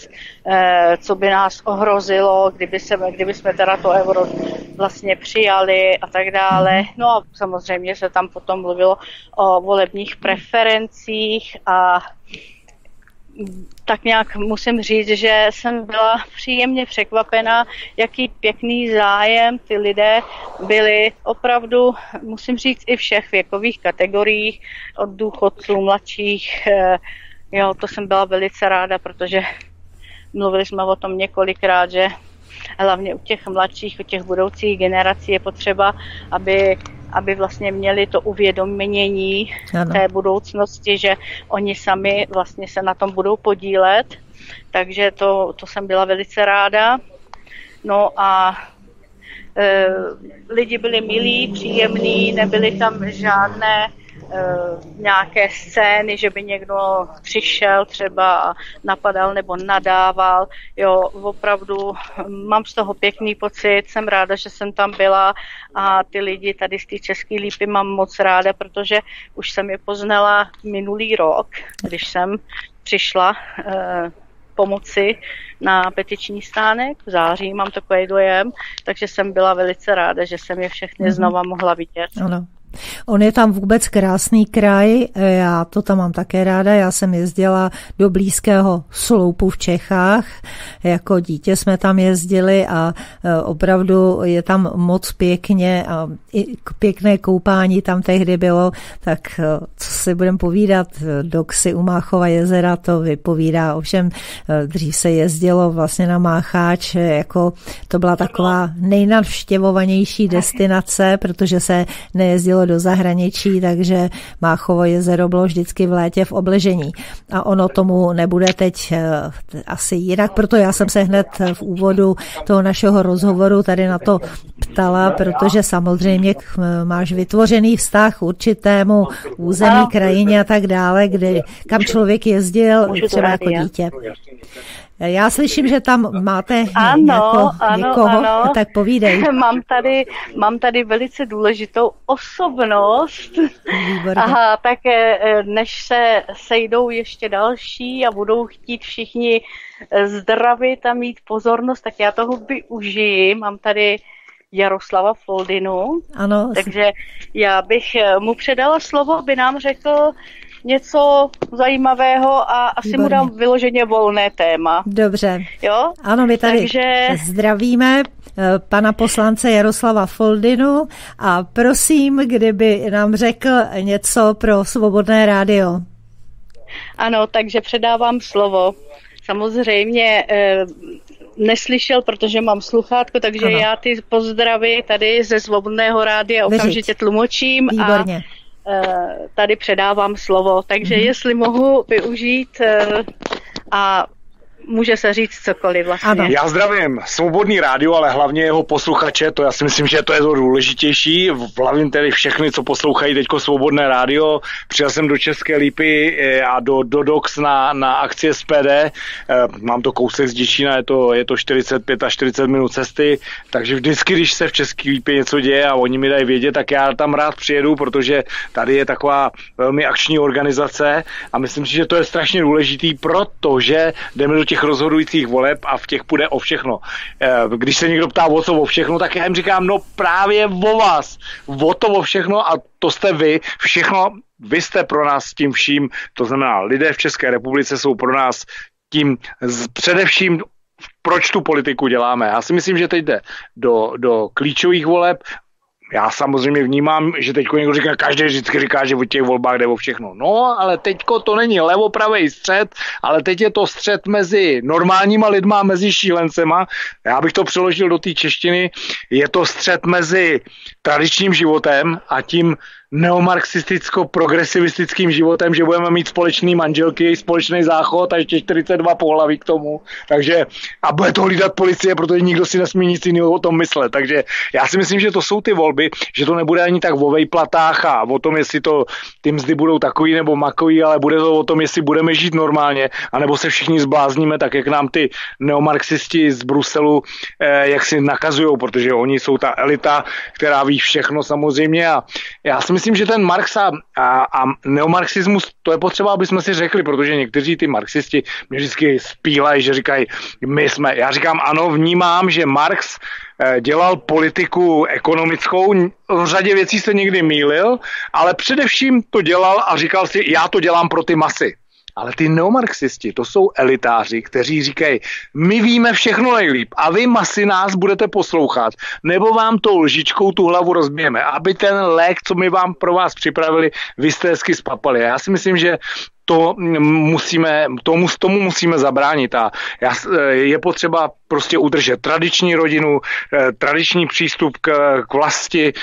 co by nás ohrozilo, kdyby jsme teda to euro vlastně přijali a tak dále. No a samozřejmě se tam potom mluvilo o volebních preferencích a tak nějak musím říct, že jsem byla příjemně překvapena, jaký pěkný zájem ty lidé byli opravdu, musím říct, i všech věkových kategoriích, od důchodců, mladších. Jo, to jsem byla velice ráda, protože mluvili jsme o tom několikrát, že hlavně u těch mladších, u těch budoucích generací je potřeba, aby vlastně měli to uvědomění té budoucnosti, že oni sami vlastně se na tom budou podílet. Takže to jsem byla velice ráda. No a lidi byli milí, příjemní, nebyly tam žádné nějaké scény, že by někdo přišel třeba a napadal nebo nadával. Jo, opravdu mám z toho pěkný pocit, jsem ráda, že jsem tam byla a ty lidi tady z té České Lípy mám moc ráda, protože už jsem je poznala minulý rok, když jsem přišla pomoci na petiční stánek. V září mám takový dojem, takže jsem byla velice ráda, že jsem je všechny znova mohla vidět. Ano. On je tam vůbec krásný kraj, já to tam mám také ráda, já jsem jezdila do blízkého Sloupu v Čechách, jako dítě jsme tam jezdili a opravdu je tam moc pěkně a i pěkné koupání tam tehdy bylo, tak co si budeme povídat, Doxy u Máchova jezera to vypovídá, ovšem dřív se jezdilo vlastně na Mácháč, jako to byla taková nejnavštěvovanější destinace, protože se nejezdilo do zahraničí, takže Máchovo jezero bylo vždycky v létě v obležení. A ono tomu nebude teď asi jinak, proto já jsem se hned v úvodu toho našeho rozhovoru tady na to ptala, protože samozřejmě máš vytvořený vztah k určitému území, krajině a tak dále, kam člověk jezdil třeba jako dítě. Já slyším, že tam máte někoho, tak povídej. Mám tady velice důležitou osobnost. Aha, tak než se sejdou ještě další a budou chtít všichni zdravit a mít pozornost, tak já toho využiji. Mám tady Jaroslava Foldinu, takže já bych mu předala slovo, aby nám řekl něco zajímavého a asi mu dám vyloženě volné téma. Dobře. Jo? Ano, my tady zdravíme pana poslance Jaroslava Foldinu a prosím, kdyby nám řekl něco pro Svobodné rádio. Ano, takže předávám slovo. Samozřejmě neslyšel, protože mám sluchátko, takže já ty pozdravy tady ze Svobodného rádia okamžitě tlumočím. Výborně. Tady předávám slovo, takže jestli mohu využít a může se říct cokoliv vlastně. Ano. Já zdravím Svobodný rádio, ale hlavně jeho posluchače, to já si myslím, že to je to důležitější, hlavně tedy všechny, co poslouchají teďko Svobodné rádio. Přijel jsem do České Lípy a do Dox na akci SPD, mám to kousek z Děčína, je to 45 až 40 minut cesty, takže vždycky, když se v České Lípě něco děje a oni mi dají vědět, tak já tam rád přijedu, protože tady je taková velmi akční organizace a myslím si, že to je strašně důležitý, protože jdeme do těch rozhodujících voleb a v těch půjde o všechno. Když se někdo ptá o co o všechno, tak já jim říkám, no právě o vás, o to o všechno a to jste vy, všechno, vy jste pro nás tím vším, to znamená lidé v České republice jsou pro nás tím především, proč tu politiku děláme. Já si myslím, že teď jde do klíčových voleb. Já samozřejmě vnímám, že teďko někdo říká, každý vždycky říká, že v těch volbách jde o všechno. No, ale teďko to není levo-pravej střed, ale teď je to střed mezi normálníma lidma a mezi šílencema. Já bych to přeložil do té češtiny. Je to střed mezi tradičním životem a tím neomarxisticko-progresivistickým životem, že budeme mít společný manželky, společný záchod a ještě 42 pohlaví k tomu. Takže a bude to hlídat policie, protože nikdo si nesmí nic jiného o tom myslet. Takže já si myslím, že to jsou ty volby, že to nebude ani tak o vejplatách a o tom, jestli to ty mzdy budou takový nebo makový, ale bude to o tom, jestli budeme žít normálně, anebo se všichni zblázníme, tak jak nám ty neomarxisti z Bruselu jak si nakazujou, protože oni jsou ta elita, která ví všechno samozřejmě a já si myslím, že ten Marx a neomarxismus, to je potřeba, aby jsme si řekli, protože někteří ty marxisti mě vždycky spílají, že říkají, já říkám ano, vnímám, že Marx dělal politiku ekonomickou, v řadě věcí se někdy mýlil, ale především to dělal a říkal si, já to dělám pro ty masy. Ale ty neomarxisti, to jsou elitáři, kteří říkají, my víme všechno nejlíp a vy masy nás budete poslouchat, nebo vám tou lžičkou tu hlavu rozbijeme, aby ten lék, co my vám pro vás připravili, vy jste hezky spapali. Já si myslím, že tomu musíme zabránit a je potřeba prostě udržet tradiční rodinu, tradiční přístup k vlasti,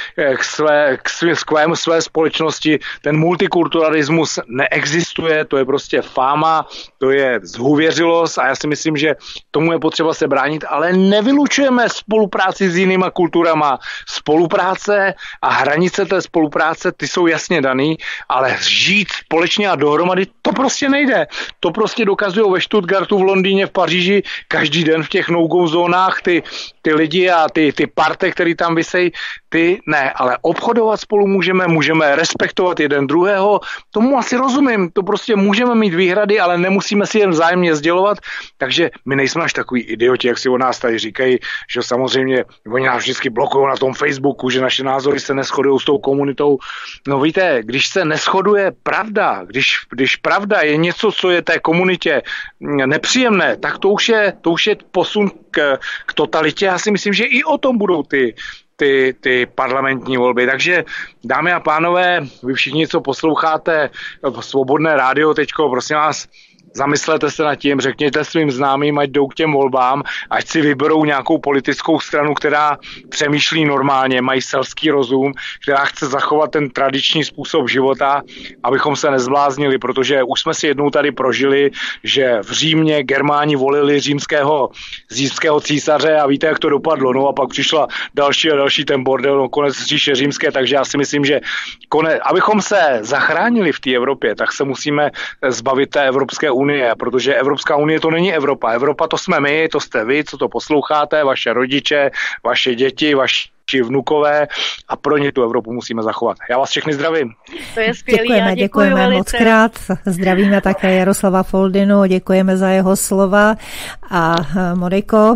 k své společnosti. Ten multikulturalismus neexistuje, to je prostě fáma, to je zhůvěřilost a já si myslím, že tomu je potřeba se bránit, ale nevylučujeme spolupráci s jinýma kulturama. Spolupráce a hranice té spolupráce, ty jsou jasně daný, ale žít společně a dohromady, to prostě nejde. To prostě dokazují ve Stuttgartu, v Londýně, v Paříži, každý den v těch no-go zónách ty lidi a ty parte, který tam vysejí, ty ne, ale obchodovat spolu můžeme respektovat jeden druhého, tomu asi rozumím, to prostě můžeme mít výhrady, ale nemusíme si jen vzájemně sdělovat, takže my nejsme až takový idioti, jak si o nás tady říkají, že samozřejmě oni nás vždycky blokují na tom Facebooku, že naše názory se neshodují s tou komunitou. No víte, když se neshoduje pravda, když pravda je něco, co je té komunitě nepříjemné, tak to už je posun k totalitě. Já si myslím, že i o tom budou ty parlamentní volby. Takže, dámy a pánové, vy všichni, co posloucháte Svobodné rádio teďko, prosím vás, zamyslete se nad tím, řekněte svým známým, ať jdou k těm volbám, ať si vyberou nějakou politickou stranu, která přemýšlí normálně, mají selský rozum, která chce zachovat ten tradiční způsob života, abychom se nezbláznili, protože už jsme si jednou tady prožili, že v Římě Germáni volili římského císaře a víte, jak to dopadlo. No a pak přišla další a další ten bordel, konec říše římské, takže já si myslím, že abychom se zachránili v té Evropě, tak se musíme zbavit té Evropské unie, protože Evropská unie to není Evropa. Evropa to jsme my, to jste vy, co to posloucháte, vaše rodiče, vaše děti, vaši vnukové a pro ně tu Evropu musíme zachovat. Já vás všechny zdravím. To je skvělý. Děkujeme moc krát. Zdravíme také Jaroslava Foldinu, děkujeme za jeho slova a Moniko,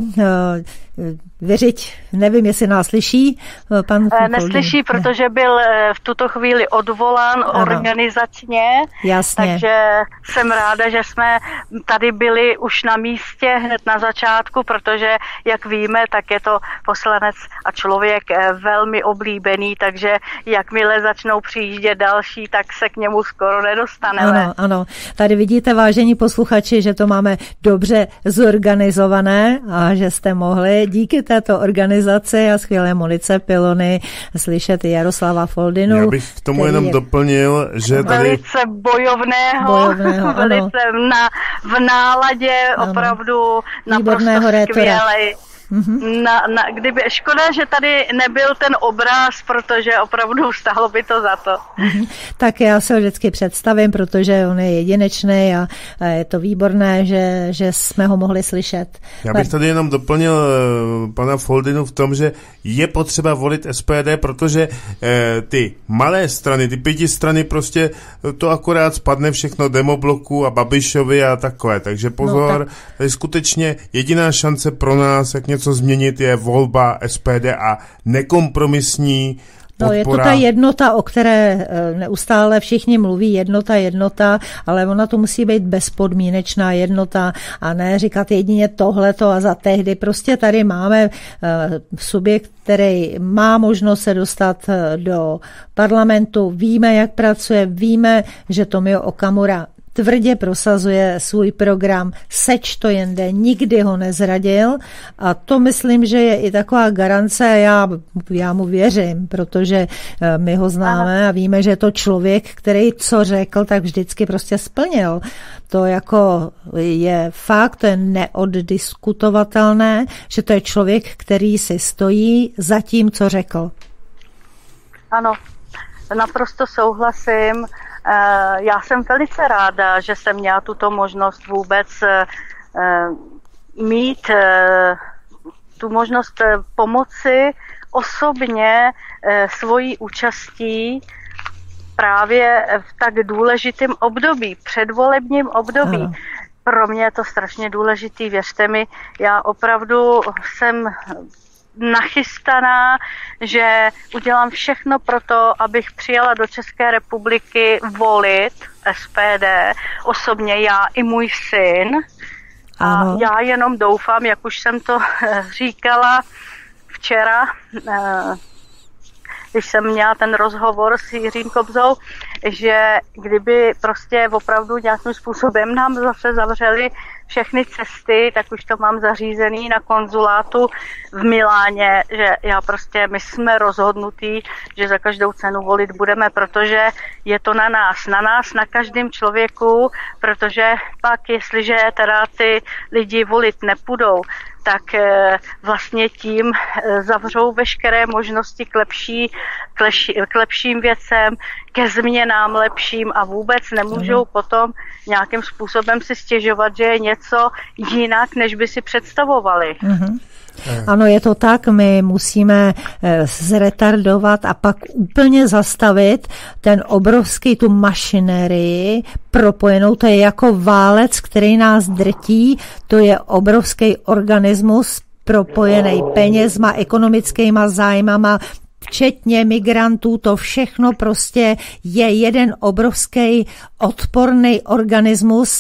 nevím, jestli nás slyší. Pan neslyší, protože byl v tuto chvíli odvolán organizačně. Jasně. Takže jsem ráda, že jsme tady byli už na místě hned na začátku, protože, jak víme, tak je to poslanec a člověk velmi oblíbený, takže jakmile začnou přijíždět další, tak se k němu skoro nedostaneme. Ano. Tady vidíte, vážení posluchači, že to máme dobře zorganizované a že jste mohli díky této organizaci a skvělé Monice Pilony slyšet Jaroslava Foldinu. Já bych k tomu jenom doplnil, že tady... Velice bojovného velice v náladě, opravdu naprosto skvělej. Škoda, že tady nebyl ten obraz, protože opravdu stálo by to za to. Tak já se ho vždycky představím, protože on je jedinečný a je to výborné, že jsme ho mohli slyšet. Já bych tady jenom doplnil pana Foldinu v tom, že je potřeba volit SPD, protože ty malé strany, ty 5 strany prostě to akorát spadne všechno Demobloku a Babišovi a takové, takže pozor, to je skutečně jediná šance pro nás, jak něco změnit, je volba SPD a nekompromisní podpora. Je to ta jednota, o které neustále všichni mluví, jednota, ale ona to musí být bezpodmínečná jednota a ne říkat jedině tohleto a za tehdy. Prostě tady máme subjekt, který má možnost se dostat do parlamentu, víme, jak pracuje, víme, že Tomio Okamura tvrdě prosazuje svůj program, seč to jen jde, nikdy ho nezradil a to myslím, že je i taková garance, já mu věřím, protože my ho známe a víme, že je to člověk, který co řekl, tak vždycky prostě splnil. To jako je fakt, to je neoddiskutovatelné, že to je člověk, který si stojí za tím, co řekl. Ano, naprosto souhlasím. Já jsem velice ráda, že jsem měla tuto možnost vůbec mít tu možnost pomoci osobně svojí účastí právě v tak důležitém období, předvolebním období. Ano. Pro mě je to strašně důležitý, věřte mi, já opravdu jsem nachystaná, že udělám všechno pro to, abych přijela do České republiky volit SPD, osobně já i můj syn. A já jenom doufám, jak už jsem to říkala včera, když jsem měla ten rozhovor s Jiřím Kobzou, že kdyby prostě opravdu nějakým způsobem nám zase zavřeli všechny cesty, tak už to mám zařízený na konzulátu v Miláně, že my jsme rozhodnutí, že za každou cenu volit budeme, protože je to na nás, na každém člověku, protože pak, jestliže teda ty lidi volit nepůjdou, tak vlastně tím zavřou veškeré možnosti k lepším věcem, ke změnám lepším a vůbec nemůžou potom nějakým způsobem si stěžovat, že je něco jinak, než by si představovali. Ano, je to tak, my musíme zretardovat a pak úplně zastavit ten obrovský, tu mašinérii propojenou, to je jako válec, který nás drtí, to je obrovský organismus propojený penězma, ekonomickýma zájmama, včetně migrantů, to všechno prostě je jeden obrovský odporný organismus,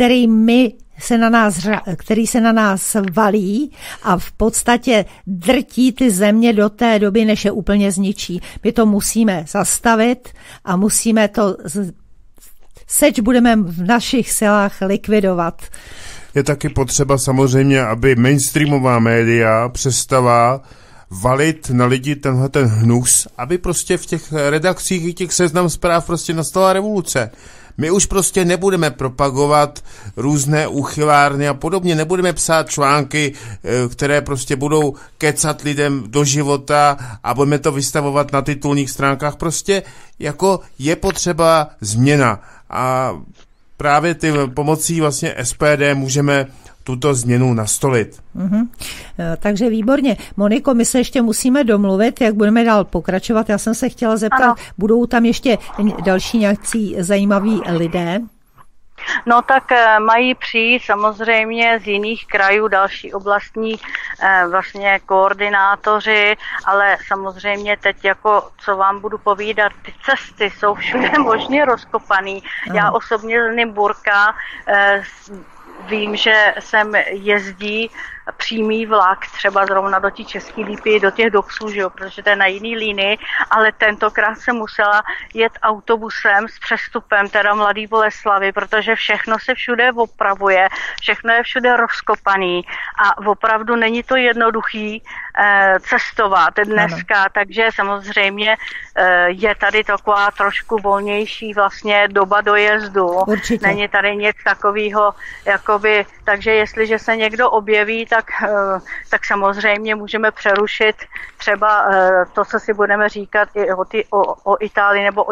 který se na nás valí a v podstatě drtí ty země do té doby, než je úplně zničí. My to musíme zastavit a musíme to, seč budeme v našich silách likvidovat. Je taky potřeba samozřejmě, aby mainstreamová média přestala valit na lidi tenhle ten hnus, aby prostě v těch redakcích i těch seznam zpráv prostě nastala revoluce. My už prostě nebudeme propagovat různé úchylárny a podobně, nebudeme psát články, které prostě budou kecat lidem do života a budeme to vystavovat na titulních stránkách. Prostě jako je potřeba změna a právě ty pomocí vlastně SPD můžeme tuto změnu nastolit. Takže výborně. Moniko, my se ještě musíme domluvit, jak budeme dál pokračovat. Já jsem se chtěla zeptat, budou tam ještě další nějaký zajímaví lidé? No tak mají přijít samozřejmě z jiných krajů další oblastní vlastně koordinátoři, ale samozřejmě teď jako, co vám budu povídat, ty cesty jsou všude možně rozkopaný. Já osobně z Nymburka vím, že sem jezdí přímý vlak, třeba zrovna do té České Lípy, do těch Doksů, že jo, protože to je na jiný línii, ale tentokrát jsem musela jet autobusem s přestupem, teda Mladý Boleslavi, protože všechno se všude opravuje, všechno je všude rozkopaný a opravdu není to jednoduchý cestovat dneska, takže samozřejmě je tady taková trošku volnější vlastně doba dojezdu. Určitě. Není tady nic takového, jakoby, takže jestliže se někdo objeví, tak samozřejmě můžeme přerušit třeba to, co si budeme říkat i o Itálii nebo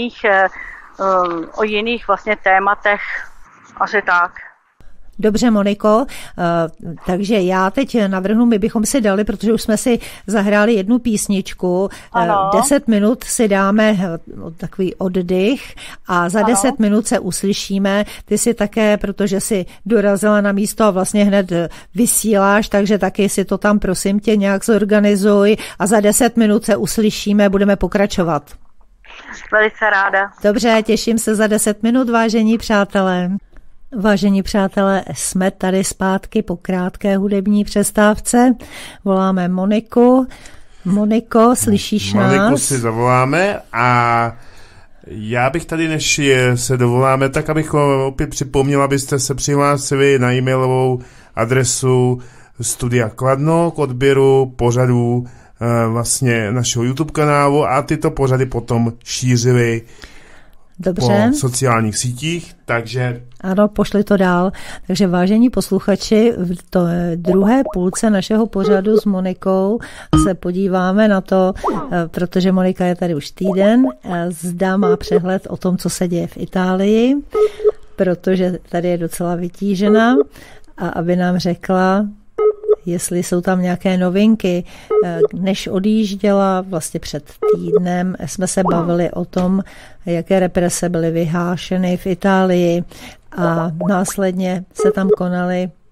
o jiných vlastně tématech. Asi tak. Dobře, Moniko, takže já teď navrhnu, my bychom si dali, protože už jsme si zahráli jednu písničku, 10 minut si dáme takový oddych a za 10 minut se uslyšíme. Ty si také, protože si dorazila na místo a vlastně hned vysíláš, takže taky si to tam prosím tě nějak zorganizuj a za 10 minut se uslyšíme, budeme pokračovat. Velice ráda. Dobře, těším se za 10 minut, vážení přátelé. Vážení přátelé, jsme tady zpátky po krátké hudební přestávce. Voláme Moniku. Moniko, slyšíš nás? Moniku si zavoláme a já bych tady, než se dovoláme, tak abych opět připomněl, abyste se přihlásili na e-mailovou adresu Studia Kladno k odběru pořadů vlastně našeho YouTube kanálu a tyto pořady potom šířili Dobře. Po sociálních sítích, takže... Ano, pošli to dál. Takže vážení posluchači, v druhé půlce našeho pořadu s Monikou se podíváme na to, protože Monika je tady už týden, zda má přehled o tom, co se děje v Itálii, protože tady je docela vytížená a aby nám řekla, jestli jsou tam nějaké novinky. Než odjížděla vlastně před týdnem, jsme se bavili o tom, jaké represe byly vyhlášeny v Itálii a následně se tam konaly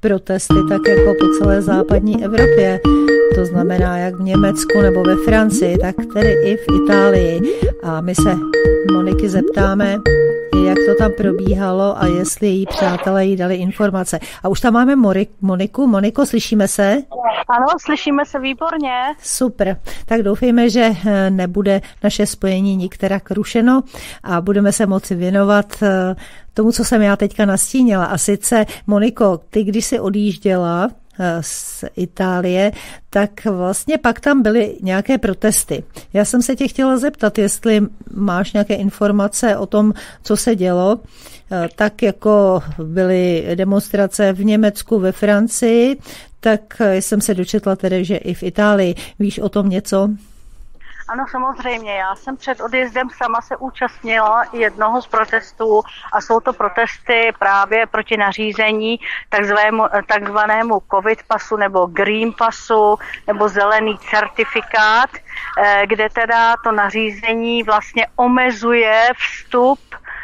protesty, tak jako po celé západní Evropě. To znamená, jak v Německu nebo ve Francii, tak tedy i v Itálii. A my se Moniky zeptáme, jak to tam probíhalo a jestli její přátelé jí dali informace. A už tam máme Moniku. Moniko, slyšíme se? Ano, slyšíme se výborně. Super. Tak doufejme, že nebude naše spojení nikterak rušeno a budeme se moci věnovat tomu, co jsem já teďka nastínila. A sice, Moniko, ty když jsi odjížděla z Itálie, tak vlastně pak tam byly nějaké protesty. Já jsem se tě chtěla zeptat, jestli máš nějaké informace o tom, co se dělo, tak jako byly demonstrace v Německu, ve Francii, tak jsem se dočetla tedy, že i v Itálii. Víš o tom něco? Ano, samozřejmě. Já jsem před odjezdem sama se účastnila jednoho z protestů a jsou to protesty právě proti nařízení takzvanému COVID pasu nebo Green pasu nebo zelený certifikát, kde teda to nařízení vlastně omezuje vstup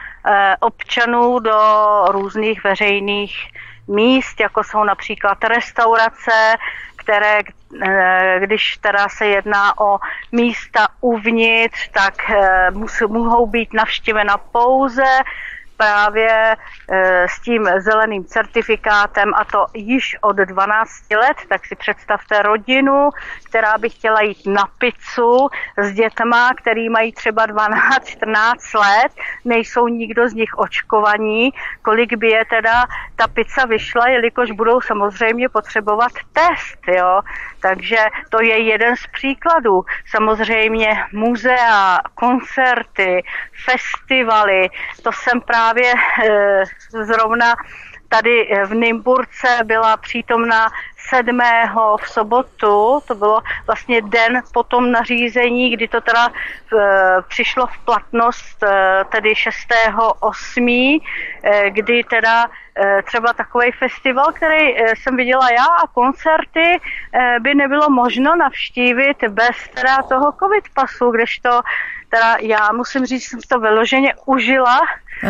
občanů do různých veřejných míst, jako jsou například restaurace, které, když teda se jedná o místa uvnitř, tak mohou být navštívena pouze právě s tím zeleným certifikátem, a to již od 12 let, tak si představte rodinu, která by chtěla jít na pizzu s dětma, který mají třeba 12-14 let, nejsou nikdo z nich očkovaní, kolik by je teda ta pizza vyšla, jelikož budou samozřejmě potřebovat test, jo. Takže to je jeden z příkladů. Samozřejmě muzea, koncerty, festivaly, to jsem právě zrovna tady v Nymburce byla přítomna 7. v sobotu, to bylo vlastně den po tom nařízení, kdy to teda přišlo v platnost, tedy 6.8., kdy teda třeba takový festival, který jsem viděla já, a koncerty by nebylo možno navštívit bez teda toho covid pasu, kdežto teda já musím říct, jsem to vyloženě užila,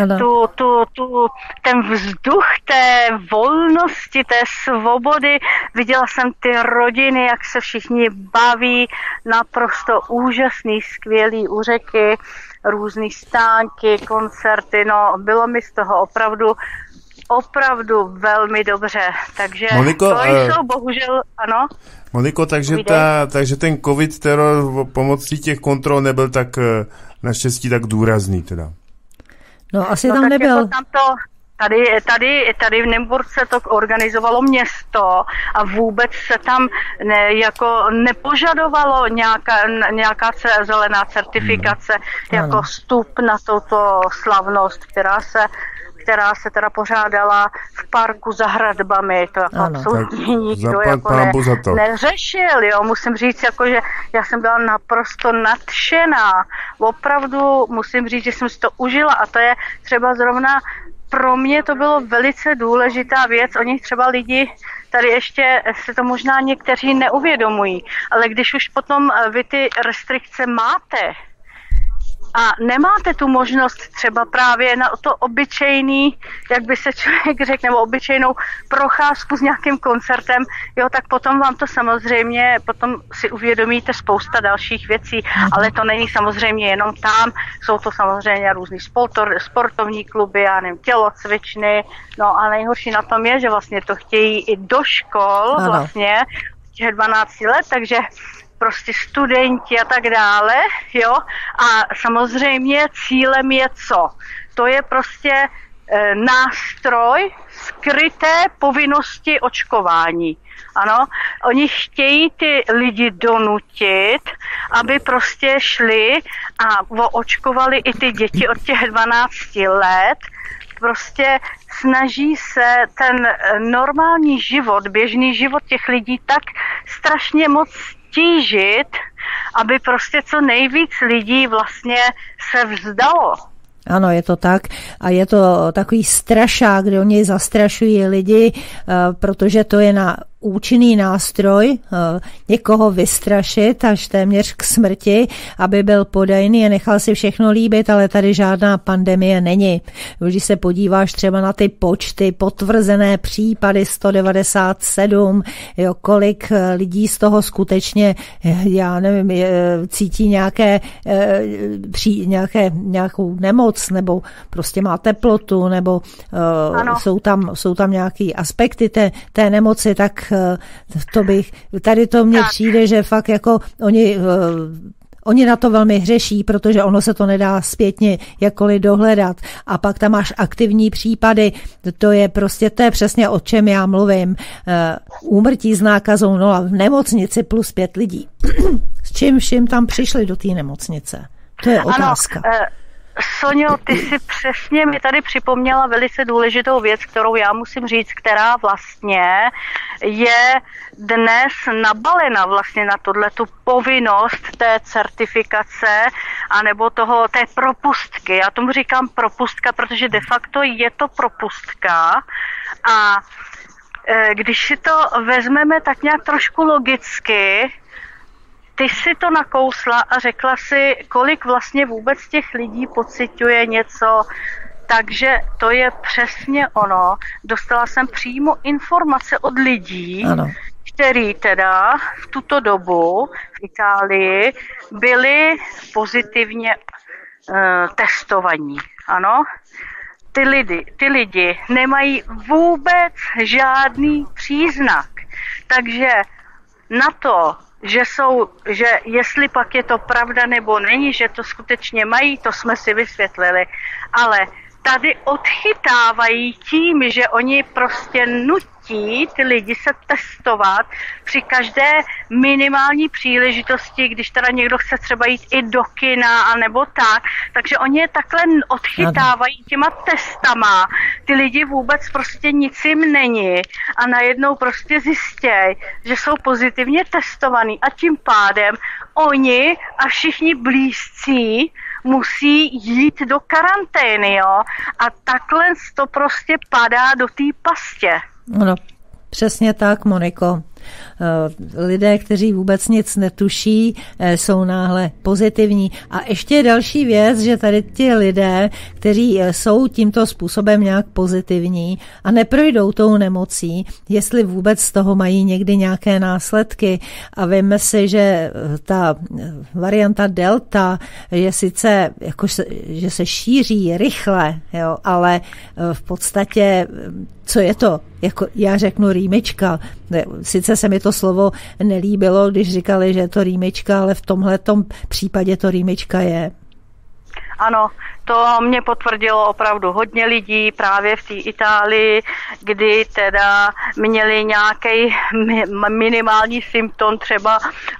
ten vzduch té volnosti, té svobody. Viděla jsem ty rodiny, jak se všichni baví, naprosto úžasný, skvělý u řeky, různý stánky, koncerty, no bylo mi z toho opravdu velmi dobře, takže Moniko, to jsou bohužel, ano. Moniko, takže ten covid teror pomocí těch kontrol nebyl tak naštěstí tak důrazný teda. No asi tam nebyl. Jako Tady v Nymburce to organizovalo město a vůbec se tam nepožadovalo nějaká zelená certifikace jako vstup na touto slavnost, která se teda pořádala v parku za hradbami. To jako absolutně nikdo jako neřešil. Jo. Musím říct, jako, že já jsem byla naprosto nadšená. Opravdu musím říct, že jsem si to užila, a to je třeba zrovna pro mě to bylo velice důležitá věc. Oni třeba lidi tady ještě si to možná někteří neuvědomují, ale když už potom vy ty restrikce máte a nemáte tu možnost třeba právě na to obyčejný, jak by se člověk řekl, nebo obyčejnou procházku s nějakým koncertem, jo, tak potom vám to samozřejmě, potom si uvědomíte spousta dalších věcí, ale to není samozřejmě jenom tam, jsou to samozřejmě různý sportovní kluby, já nevím, tělocvičny, no a nejhorší na tom je, že vlastně to chtějí i do škol vlastně, těch 12 let, takže prostě studenti a tak dále, jo, a samozřejmě cílem je co? To je prostě nástroj skryté povinnosti očkování. Ano, oni chtějí ty lidi donutit, aby prostě šli a očkovali i ty děti od těch 12 let, prostě snaží se ten normální život, běžný život těch lidí tak strašně moc tížit, aby prostě co nejvíc lidí vlastně se vzdalo. Ano, je to tak a je to takový strašák, kde oni zastrašují lidi, protože to je na účinný nástroj někoho vystrašit až téměř k smrti, aby byl podajný a nechal si všechno líbit, ale tady žádná pandemie není. Když se podíváš třeba na ty počty, potvrzené případy 197, jo, kolik lidí z toho skutečně, já nevím, cítí nějakou nemoc, nebo prostě má teplotu, nebo jsou tam nějaký aspekty té nemoci, tak tady to mně přijde, že fakt jako oni na to velmi hřeší, protože ono se to nedá zpětně jakkoliv dohledat. A pak tam máš aktivní případy, to je přesně o čem já mluvím. Úmrtí s nákazou 0 v nemocnici plus 5 lidí. S čím vším tam přišli do té nemocnice? To je otázka. Ano, Sonio, ty si přesně mi tady připomněla velice důležitou věc, kterou já musím říct, která vlastně je dnes nabalena vlastně na tu povinnost té certifikace anebo té propustky. Já tomu říkám propustka, protože de facto je to propustka a když si to vezmeme tak nějak trošku logicky, ty si to nakousla a řekla si, kolik vlastně vůbec těch lidí pociťuje něco, takže to je přesně ono. Dostala jsem přímo informace od lidí, který teda v tuto dobu v Itálii byli pozitivně testovaní. Ano? Ty lidi nemají vůbec žádný příznak. Takže na to, že jestli pak je to pravda nebo není, že to skutečně mají, to jsme si vysvětlili. Ale tady odchytávají tím, že oni prostě nutí ty lidi se testovat při každé minimální příležitosti, když teda někdo chce třeba jít i do kina a nebo tak, takže oni je takhle odchytávají těma testama. Ty lidi vůbec prostě nic jim není a najednou prostě zjistějí, že jsou pozitivně testovaní a tím pádem oni a všichni blízcí musí jít do karantény, jo? A takhle to prostě padá do té pastě. No, přesně tak, Moniko. Lidé, kteří vůbec nic netuší, jsou náhle pozitivní. A ještě další věc, že tady ti lidé, kteří jsou tímto způsobem nějak pozitivní a neprojdou tou nemocí, jestli vůbec z toho mají někdy nějaké následky. A víme si, že ta varianta Delta je sice, že se šíří rychle, jo, ale v podstatě, co je to? Jako já řeknu rýmička. Sice se mi to slovo nelíbilo, když říkali, že je to rýmička, ale v tomhletom případě to rýmička je. Ano, to mě potvrdilo opravdu hodně lidí právě v té Itálii, kdy teda měli nějaký minimální symptom třeba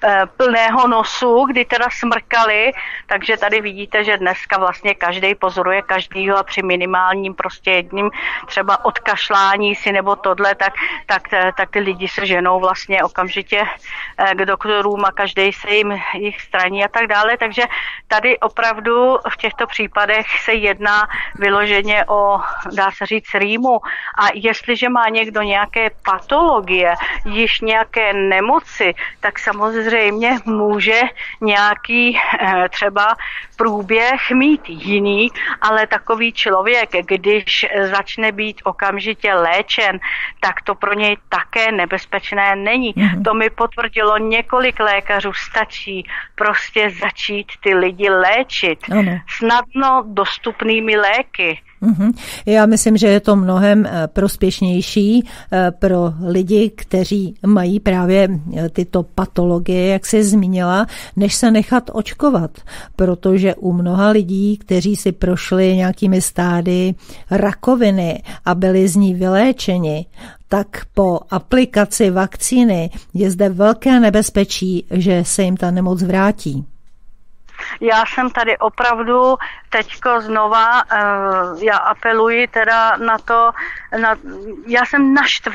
plného nosu, kdy teda smrkali, takže tady vidíte, že dneska vlastně každý pozoruje každýho a při minimálním prostě jedním třeba odkašlání si nebo tohle, tak ty lidi se ženou vlastně okamžitě k doktorům a každý se jich straní a tak dále, takže tady opravdu v těchto případech se jedná vyloženě o, dá se říct, rýmu. A jestliže má někdo nějaké patologie, již nějaké nemoci, tak samozřejmě může nějaký třeba průběh mít jiný, ale takový člověk, když začne být okamžitě léčen, tak to pro něj také nebezpečné není. To mi potvrdilo několik lékařů, stačí prostě začít ty lidi léčit snadno dostupnými léky. Já myslím, že je to mnohem prospěšnější pro lidi, kteří mají právě tyto patologie, jak jsi zmínila, než se nechat očkovat, protože u mnoha lidí, kteří si prošli nějakými stády rakoviny a byli z ní vyléčeni, tak po aplikaci vakcíny je zde velké nebezpečí, že se jim ta nemoc vrátí. Já jsem tady opravdu teďko znova, já apeluji teda na to, já jsem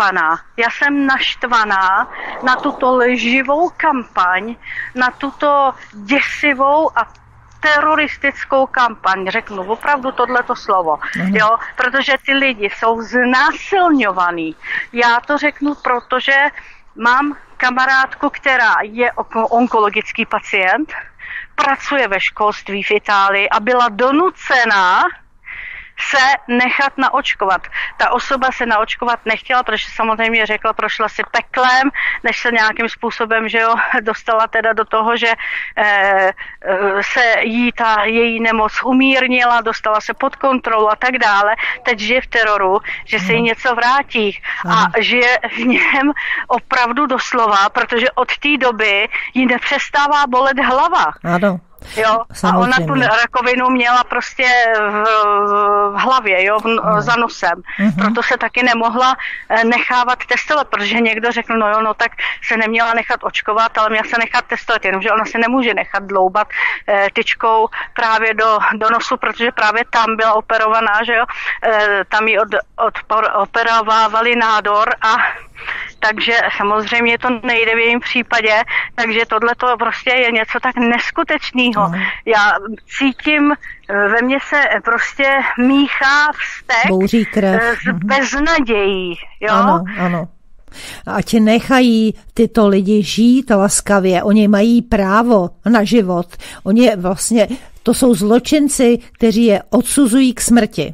naštvaná na tuto lživou kampaň, na tuto děsivou a teroristickou kampaň, řeknu opravdu tohleto slovo, jo, protože ty lidi jsou znásilňovaní. Já to řeknu, protože mám kamarádku, která je onkologický pacient, pracuje ve školství v Itálii a byla donucena se nechat naočkovat. Ta osoba se naočkovat nechtěla, protože samozřejmě řekla, prošla si peklem, než se nějakým způsobem, že jo, dostala teda do toho, že se jí ta její nemoc umírnila, dostala se pod kontrolu a tak dále. Teď žije v teroru, že se jí něco vrátí a žije v něm opravdu doslova, protože od té doby jí nepřestává bolet hlava. Ano. Jo, a ona tu rakovinu měla prostě v hlavě, jo, za nosem. Proto se taky nemohla nechávat testovat, protože někdo řekl, no jo, no tak se neměla nechat očkovat, ale měla se nechat testovat, jenomže ona se nemůže nechat dloubat tyčkou právě do nosu, protože právě tam byla operovaná, že jo, tam ji operovávali nádor a takže samozřejmě to nejde v jejím případě, takže tohle to prostě je něco tak neskutečného. Já cítím, ve mně se prostě míchá vztek bouří krev. S beznadějí. Jo? Ano. Ať nechají tyto lidi žít laskavě, oni mají právo na život. Oni vlastně, to jsou zločinci, kteří je odsuzují k smrti.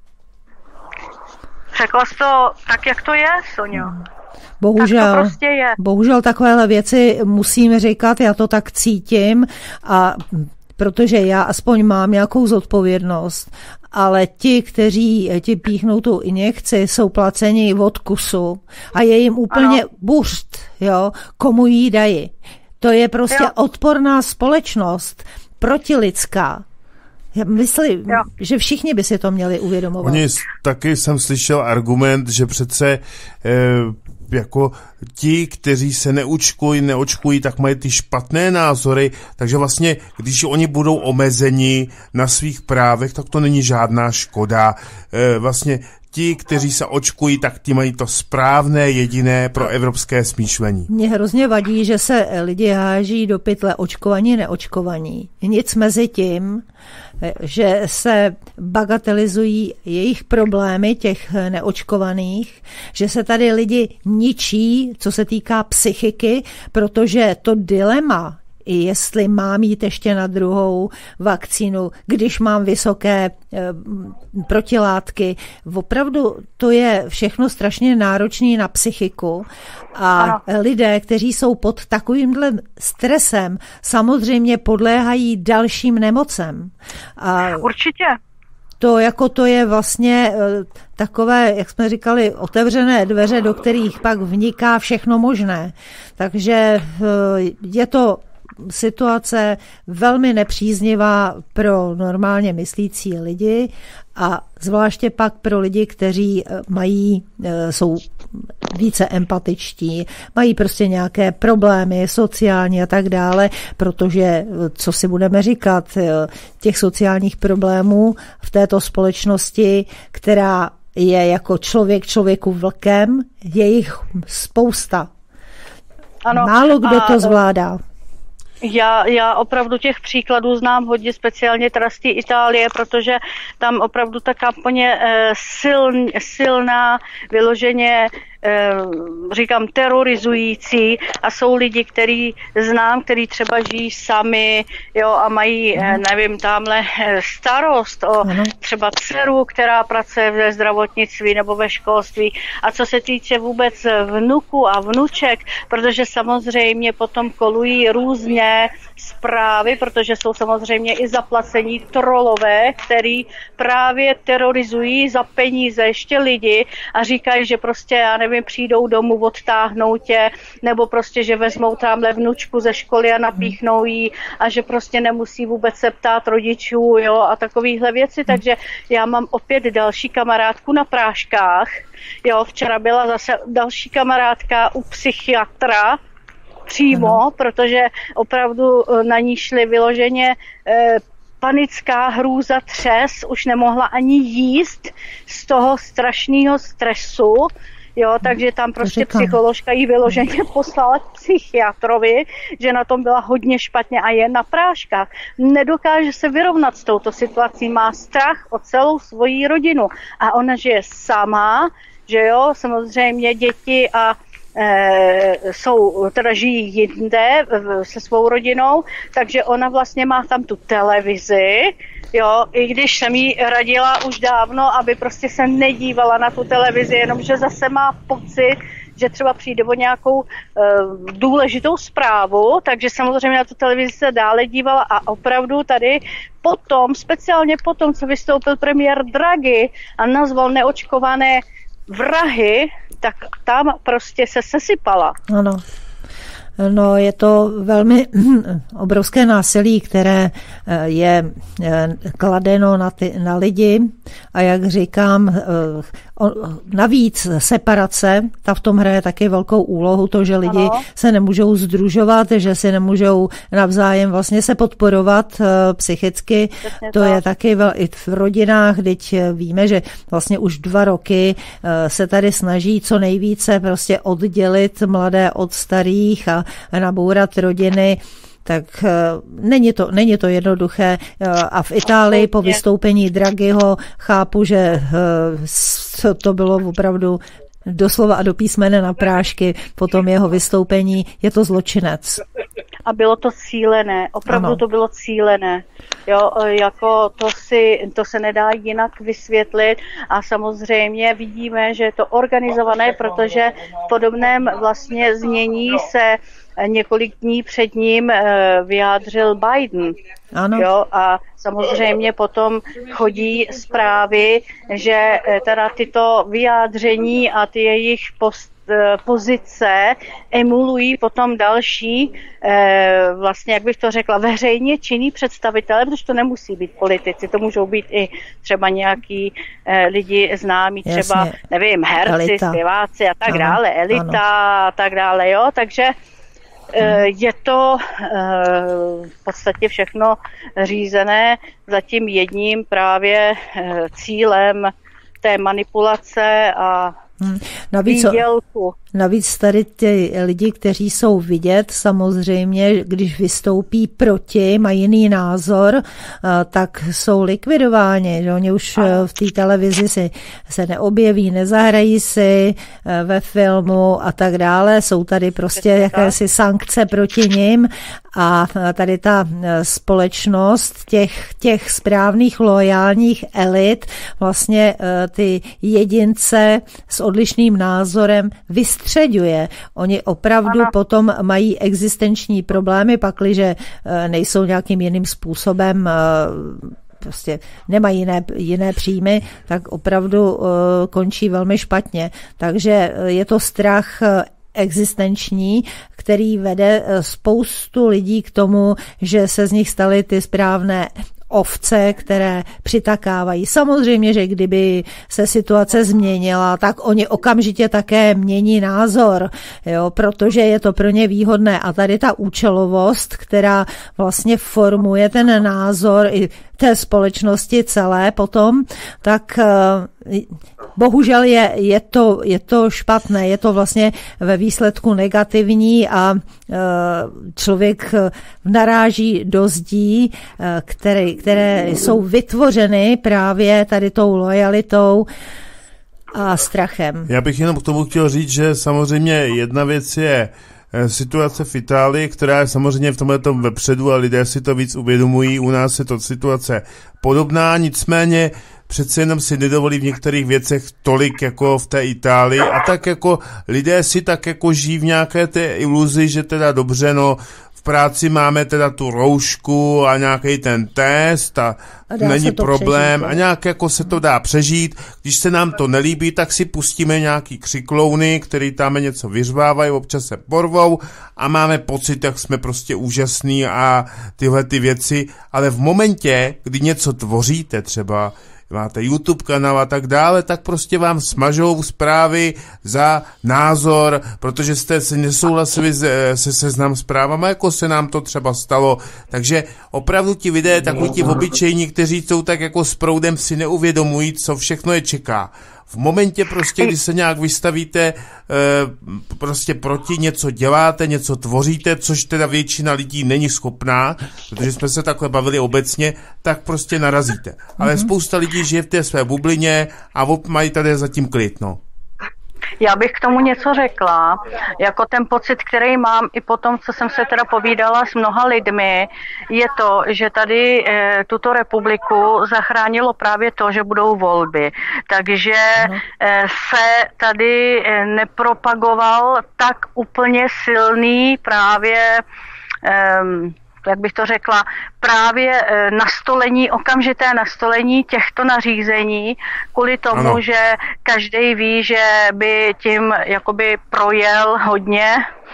Řekla jsi to tak, jak to je, Sonjo? Bohužel, tak to prostě je. Bohužel takovéhle věci musím říkat, já to tak cítím, a protože já aspoň mám nějakou zodpovědnost, ale ti, kteří ti píchnou tu injekci, jsou placeni od kusu a je jim úplně buřt, jo, komu jí dají. To je prostě odporná společnost, protilidská. Já myslím, že všichni by si to měli uvědomovat. Taky jsem slyšel argument, že přece jako ti, kteří se neočkují, tak mají ty špatné názory, takže vlastně, když oni budou omezeni na svých právech, tak to není žádná škoda. Vlastně ti, kteří se očkují, tak ti mají to správné, jediné pro evropské smýšlení. Mně hrozně vadí, že se lidi háží do pytle očkovaní, neočkovaní. Nic mezi tím, že se bagatelizují jejich problémy, těch neočkovaných, že se tady lidi ničí, co se týká psychiky, protože to dilema, i jestli mám jít ještě na druhou vakcínu, když mám vysoké protilátky. Opravdu to je všechno strašně náročné na psychiku a lidé, kteří jsou pod takovýmhle stresem, samozřejmě podléhají dalším nemocem. A určitě. To je vlastně takové, jak jsme říkali, otevřené dveře, do kterých pak vniká všechno možné. Takže je to situace velmi nepříznivá pro normálně myslící lidi a zvláště pak pro lidi, kteří jsou více empatičtí, mají prostě nějaké problémy sociální a tak dále, protože, co si budeme říkat, těch sociálních problémů v této společnosti, která je jako člověku vlkem, je jich spousta. Ano, málo kdo to zvládá. Já opravdu těch příkladů znám hodně, speciálně teda z té Itálie, protože tam opravdu ta kampaně silná, vyloženě říkám terorizující a jsou lidi, který znám, který třeba žijí sami, jo, a mají, nevím, tamhle starost o třeba dceru, která pracuje ve zdravotnictví nebo ve školství. A co se týče vůbec vnuků a vnuček, protože samozřejmě potom kolují různě zprávy, protože jsou samozřejmě i zaplacení trolové, který právě terorizují za peníze ještě lidi a říkají, že prostě, já nevím, přijdou domů, odtáhnou tě, nebo prostě, že vezmou tamhle vnučku ze školy a napíchnou jí a že prostě nemusí vůbec se ptát rodičů, jo, a takovýhle věci. Takže já mám opět další kamarádku na práškách, jo, včera byla zase další kamarádka u psychiatra, přímo, protože opravdu na ní šly vyloženě panická hrůza, třes, už nemohla ani jíst z toho strašného stresu, jo, takže tam prostě psycholožka jí vyloženě poslala k psychiatrovi, že na tom byla hodně špatně a je na práškách. Nedokáže se vyrovnat s touto situací, má strach o celou svoji rodinu a ona žije sama, že jo, samozřejmě děti a žijí jinde se svou rodinou, takže ona vlastně má tam tu televizi, jo, i když jsem jí radila už dávno, aby prostě se nedívala na tu televizi, jenomže zase má pocit, že třeba přijde o nějakou důležitou zprávu, takže samozřejmě na tu televizi se dále dívala a opravdu tady potom, speciálně potom, co vystoupil premiér Draghi a nazval neočkované vrahy, tak tam prostě se sesypala. Ano. No, je to velmi obrovské násilí, které je kladeno na lidi a jak říkám, navíc separace, ta v tom hraje taky velkou úlohu, to, že lidi se nemůžou sdružovat, že si nemůžou navzájem vlastně se podporovat psychicky, to je taky i v rodinách, teď víme, že vlastně už 2 roky se tady snaží co nejvíce prostě oddělit mladé od starých a nabourat rodiny, tak není to jednoduché. A v Itálii po vystoupení Draghiho chápu, že to bylo opravdu doslova a do písmene na prášky po tom jeho vystoupení. Je to zločinec. A bylo to cílené, opravdu to bylo cílené. Jo, jako to se nedá jinak vysvětlit a samozřejmě vidíme, že je to organizované, protože v podobném vlastně znění se několik dní před ním vyjádřil Biden. Ano. Jo, a samozřejmě potom chodí zprávy, že teda tyto vyjádření a ty jejich pozice emulují potom další, vlastně, jak bych to řekla, veřejně činní představitelé, protože to nemusí být politici, to můžou být i třeba nějaký lidi známí, třeba, jasně, nevím, herci, zpěváci a tak dále, elita a tak dále, jo, takže je to v podstatě všechno řízené za tím jedním právě cílem té manipulace a výdělku. Navíc tady ty lidi, kteří jsou vidět, samozřejmě, když vystoupí proti, mají jiný názor, tak jsou likvidováni. Že oni už v té televizi se neobjeví, nezahrají si ve filmu a tak dále. Jsou tady prostě jakési sankce proti nim a tady ta společnost těch správných loajálních elit vlastně ty jedince s odlišným názorem vystřeďuje. Oni opravdu potom mají existenční problémy, pakliže nejsou nějakým jiným způsobem, prostě nemají jiné příjmy, tak opravdu končí velmi špatně. Takže je to strach existenční, který vede spoustu lidí k tomu, že se z nich staly ty správné ovce, které přitakávají. Samozřejmě, že kdyby se situace změnila, tak oni okamžitě také mění názor, jo, protože je to pro ně výhodné. A tady ta účelovost, která vlastně formuje ten názor i té společnosti celé potom, tak bohužel je to špatné, je to vlastně ve výsledku negativní a člověk naráží do zdí, které jsou vytvořeny právě tady tou lojalitou a strachem. Já bych jenom k tomu chtěl říct, že samozřejmě jedna věc je situace v Itálii, která je samozřejmě v tomhletom vepředu a lidé si to víc uvědomují. U nás je to situace podobná, nicméně přece jenom si nedovolí v některých věcech tolik jako v té Itálii a tak jako lidé si tak jako žijí v nějaké té iluzi, že teda dobře, no v práci máme teda tu roušku a nějaký ten test a není problém přežít, a nějak jako se to dá přežít. Když se nám to nelíbí, tak si pustíme nějaký křiklouny, který tam něco vyřvávají, občas se porvou a máme pocit, jak jsme prostě úžasní a tyhle ty věci, ale v momentě, kdy něco tvoříte, třeba máte YouTube kanál a tak dále, tak prostě vám smažou zprávy za názor, protože jste si nesouhlasili se Seznam Zprávama, jako se nám to třeba stalo. Takže opravdu ti lidé, takoví ti obyčejní, kteří jsou tak jako s proudem, si neuvědomují, co všechno je čeká. V momentě prostě, kdy se nějak vystavíte prostě proti, něco děláte, něco tvoříte, což teda většina lidí není schopná, protože jsme se takhle bavili obecně, tak prostě narazíte. Ale spousta lidí žije v té své bublině a mají tady zatím klid, no. Já bych k tomu něco řekla. Jako ten pocit, který mám i po tom, co jsem se teda povídala s mnoha lidmi, je to, že tady tuto republiku zachránilo právě to, že budou volby. Takže se tady nepropagoval tak úplně silný právě jak bych to řekla, právě okamžité nastolení těchto nařízení kvůli tomu, že každý ví, že by tím jakoby projel hodně.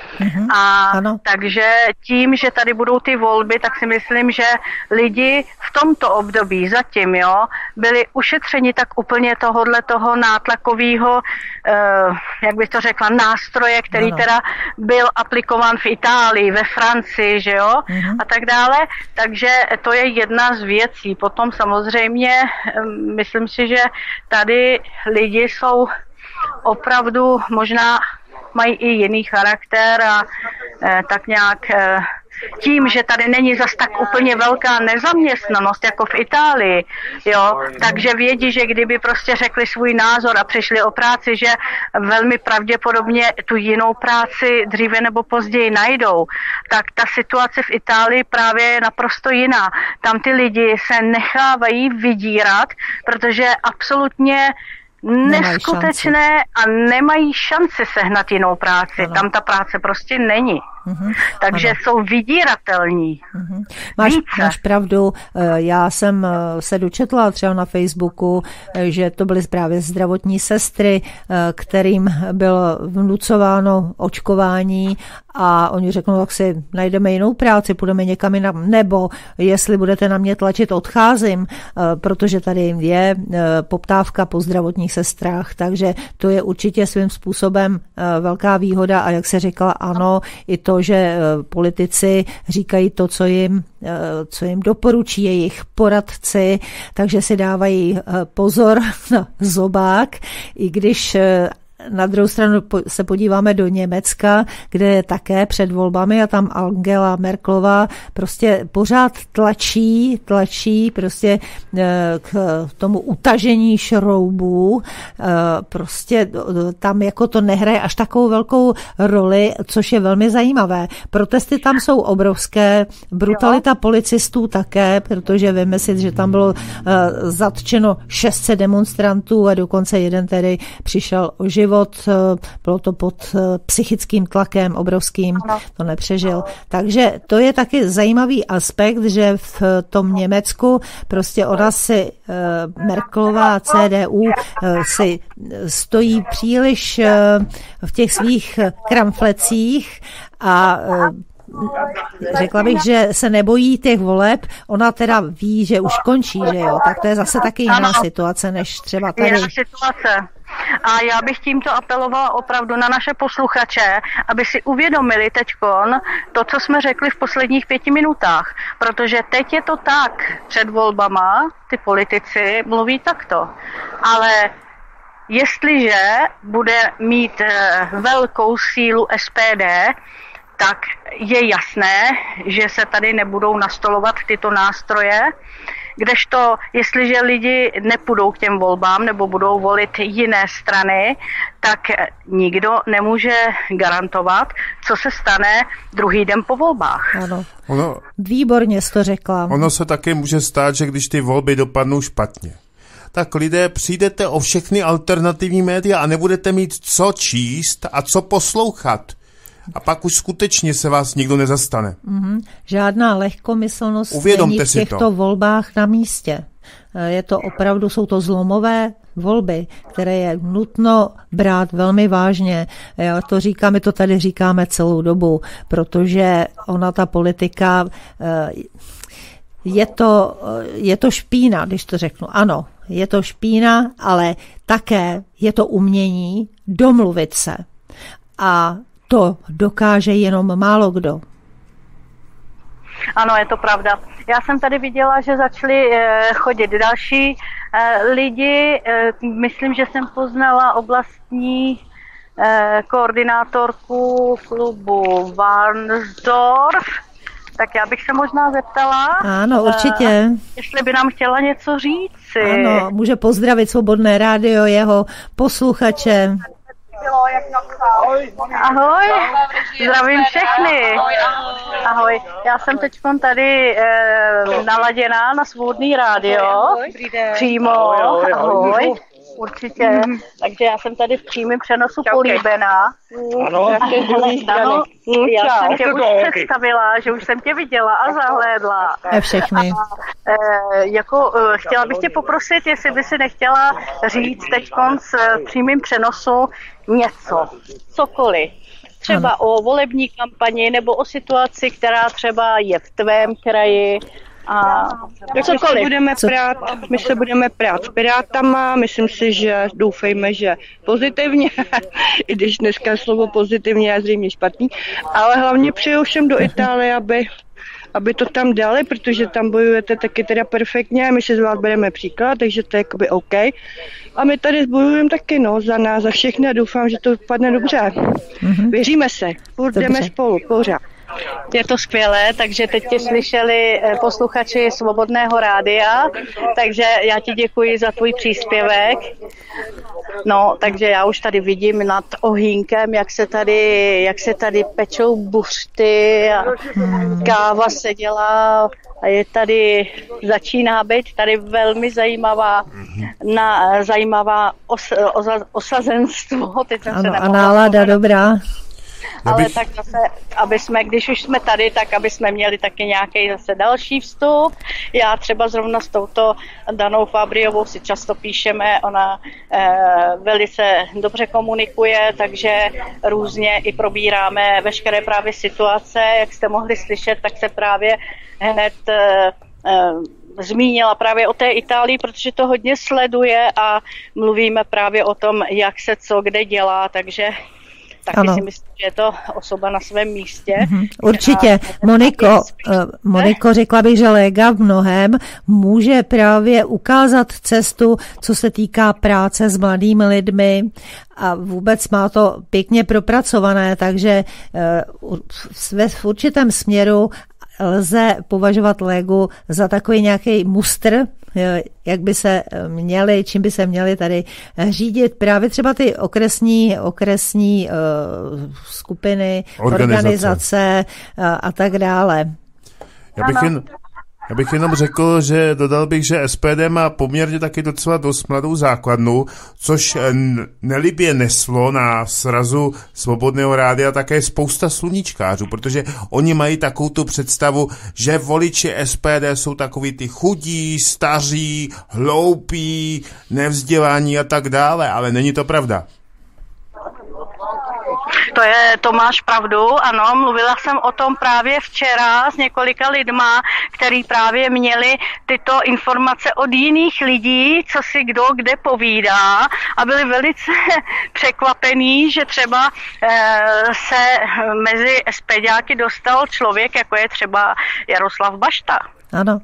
Takže tím, že tady budou ty volby, tak si myslím, že lidi v tomto období zatím, byli ušetřeni tak úplně toho nátlakového, jak bych to řekla, nástroje, který teda byl aplikován v Itálii, ve Francii, že jo, a tak dále. Takže to je jedna z věcí. Potom samozřejmě myslím si, že tady lidi jsou opravdu možná mají i jiný charakter a tak nějak tím, že tady není zas tak úplně velká nezaměstnanost jako v Itálii, takže vědí, že kdyby prostě řekli svůj názor a přišli o práci, že velmi pravděpodobně tu jinou práci dříve nebo později najdou, tak ta situace v Itálii právě je naprosto jiná. Tam ty lidi se nechávají vydírat, protože absolutně neskutečné a nemají šanci sehnat jinou práci. Tam ta práce prostě není. Takže jsou vydíratelní. Máš pravdu. Já jsem se dočetla třeba na Facebooku, že to byly právě zdravotní sestry, kterým bylo vnucováno očkování a oni řeknou, tak si najdeme jinou práci, půjdeme někam jinam, nebo jestli budete na mě tlačit, odcházím, protože tady je poptávka po zdravotních sestrách, takže to je určitě svým způsobem velká výhoda a jak se říkala, ano, i to, že politici říkají to, co jim doporučí jejich poradci, takže si dávají pozor na zobák, i když na druhou stranu se podíváme do Německa, kde je také před volbami a tam Angela Merkelová prostě pořád tlačí prostě k tomu utažení šroubů. Prostě tam jako to nehraje až takovou velkou roli, což je velmi zajímavé. Protesty tam jsou obrovské, brutalita policistů také, protože víme si, že tam bylo zatčeno 600 demonstrantů a dokonce jeden tedy přišel o život. Bylo to pod psychickým tlakem obrovským, to nepřežil. Takže to je taky zajímavý aspekt, že v tom Německu prostě ona si Merkelová CDU si stojí příliš v těch svých kramflecích a řekla bych, že se nebojí těch voleb, ona teda ví, že už končí, že jo, tak to je zase taky jiná situace, než třeba tady. Jiná situace. A já bych tímto apelovala opravdu na naše posluchače, aby si uvědomili teďkon to, co jsme řekli v posledních 5 minutách. Protože teď je to tak, před volbama ty politici mluví takto. Ale jestliže bude mít velkou sílu SPD, tak je jasné, že se tady nebudou nastolovat tyto nástroje, kdežto jestliže lidi nepůjdou k těm volbám nebo budou volit jiné strany, tak nikdo nemůže garantovat, co se stane druhý den po volbách. Ano. Výborně jsi to řekla. Ono se také může stát, že když ty volby dopadnou špatně, tak lidé přijdete o všechny alternativní média a nebudete mít co číst a co poslouchat. A pak už skutečně se vás nikdo nezastane. Žádná lehkomyslnost není v těchto volbách na místě. Je to opravdu, jsou to zlomové volby, které je nutno brát velmi vážně. Já to říkám, my to tady říkáme celou dobu, protože ona ta politika, je to špína, když to řeknu. Ano, je to špína, ale také je to umění domluvit se. A to dokáže jenom málo kdo. Ano, je to pravda. Já jsem tady viděla, že začali chodit další lidi. Myslím, že jsem poznala oblastní koordinátorku klubu Varnsdorf. Tak já bych se možná zeptala. Ano, určitě. Jestli by nám chtěla něco říct. Ano, může pozdravit Svobodné rádio, jeho posluchače. Ahoj, zdravím všechny. Ahoj, já jsem teď tady naladěná na Svobodný rádio. Přímo, ahoj. Určitě. Takže já jsem tady v přímém přenosu políbená. Ano. Já jsem tě už představila, že už jsem tě viděla a zahlédla. Všechny. Chtěla bych tě poprosit, jestli by si nechtěla říct teď v přímém přenosu něco, cokoliv. Třeba o volební kampani nebo o situaci, která třeba je v tvém kraji. A my se budeme prát s Pirátama, myslím si, že doufejme, že pozitivně, i když dneska slovo pozitivně je zřejmě špatný, ale hlavně přeju všem do Itálie, aby to tam dali, protože tam bojujete taky teda perfektně, my si z vás bereme příklad, takže to je jakoby OK. A my tady bojujeme taky, za nás, za všechny a doufám, že to vypadne dobře. Věříme se, jdeme spolu, pořád. Je to skvělé, takže teď tě slyšeli posluchači Svobodného rádia, takže já ti děkuji za tvůj příspěvek. No, takže já už tady vidím nad ohýnkem, jak se tady pečou buřty a káva se dělá a je tady, začíná být tady velmi zajímavá osazenstvo. A nálada dobrá. Ale tak zase, když už jsme tady, tak aby jsme měli taky nějaký zase další vstup. Já třeba zrovna s touto Danou Fabriovou si často píšeme, ona velice dobře komunikuje, takže různě i probíráme veškeré právě situace. Jak jste mohli slyšet, tak se právě hned zmínila právě o té Itálii, protože to hodně sleduje a mluvíme právě o tom, jak se co kde dělá, takže taky si myslím, že je to osoba na svém místě. Určitě. Moniko, řekla bych, že Lega v mnohem může právě ukázat cestu, co se týká práce s mladými lidmi a vůbec má to pěkně propracované, takže v určitém směru lze považovat Legu za takový nějaký mustr, jak by se měli, čím by se měli tady řídit právě třeba ty okresní skupiny, organizace a tak dále. Já bych jenom řekl, že dodal bych, že SPD má poměrně taky docela dost mladou základnu, což nelibě neslo na srazu Svobodného rádia také spousta sluníčkářů, protože oni mají takovou tu představu, že voliči SPD jsou takový ty chudí, staří, hloupí, nevzdělaní a tak dále, ale není to pravda. To máš pravdu, ano, mluvila jsem o tom právě včera s několika lidma, který právě měli tyto informace od jiných lidí, co si kdo kde povídá a byli velice překvapení, že třeba se mezi SPďáky dostal člověk, jako je třeba Jaroslav Bašta. Ano.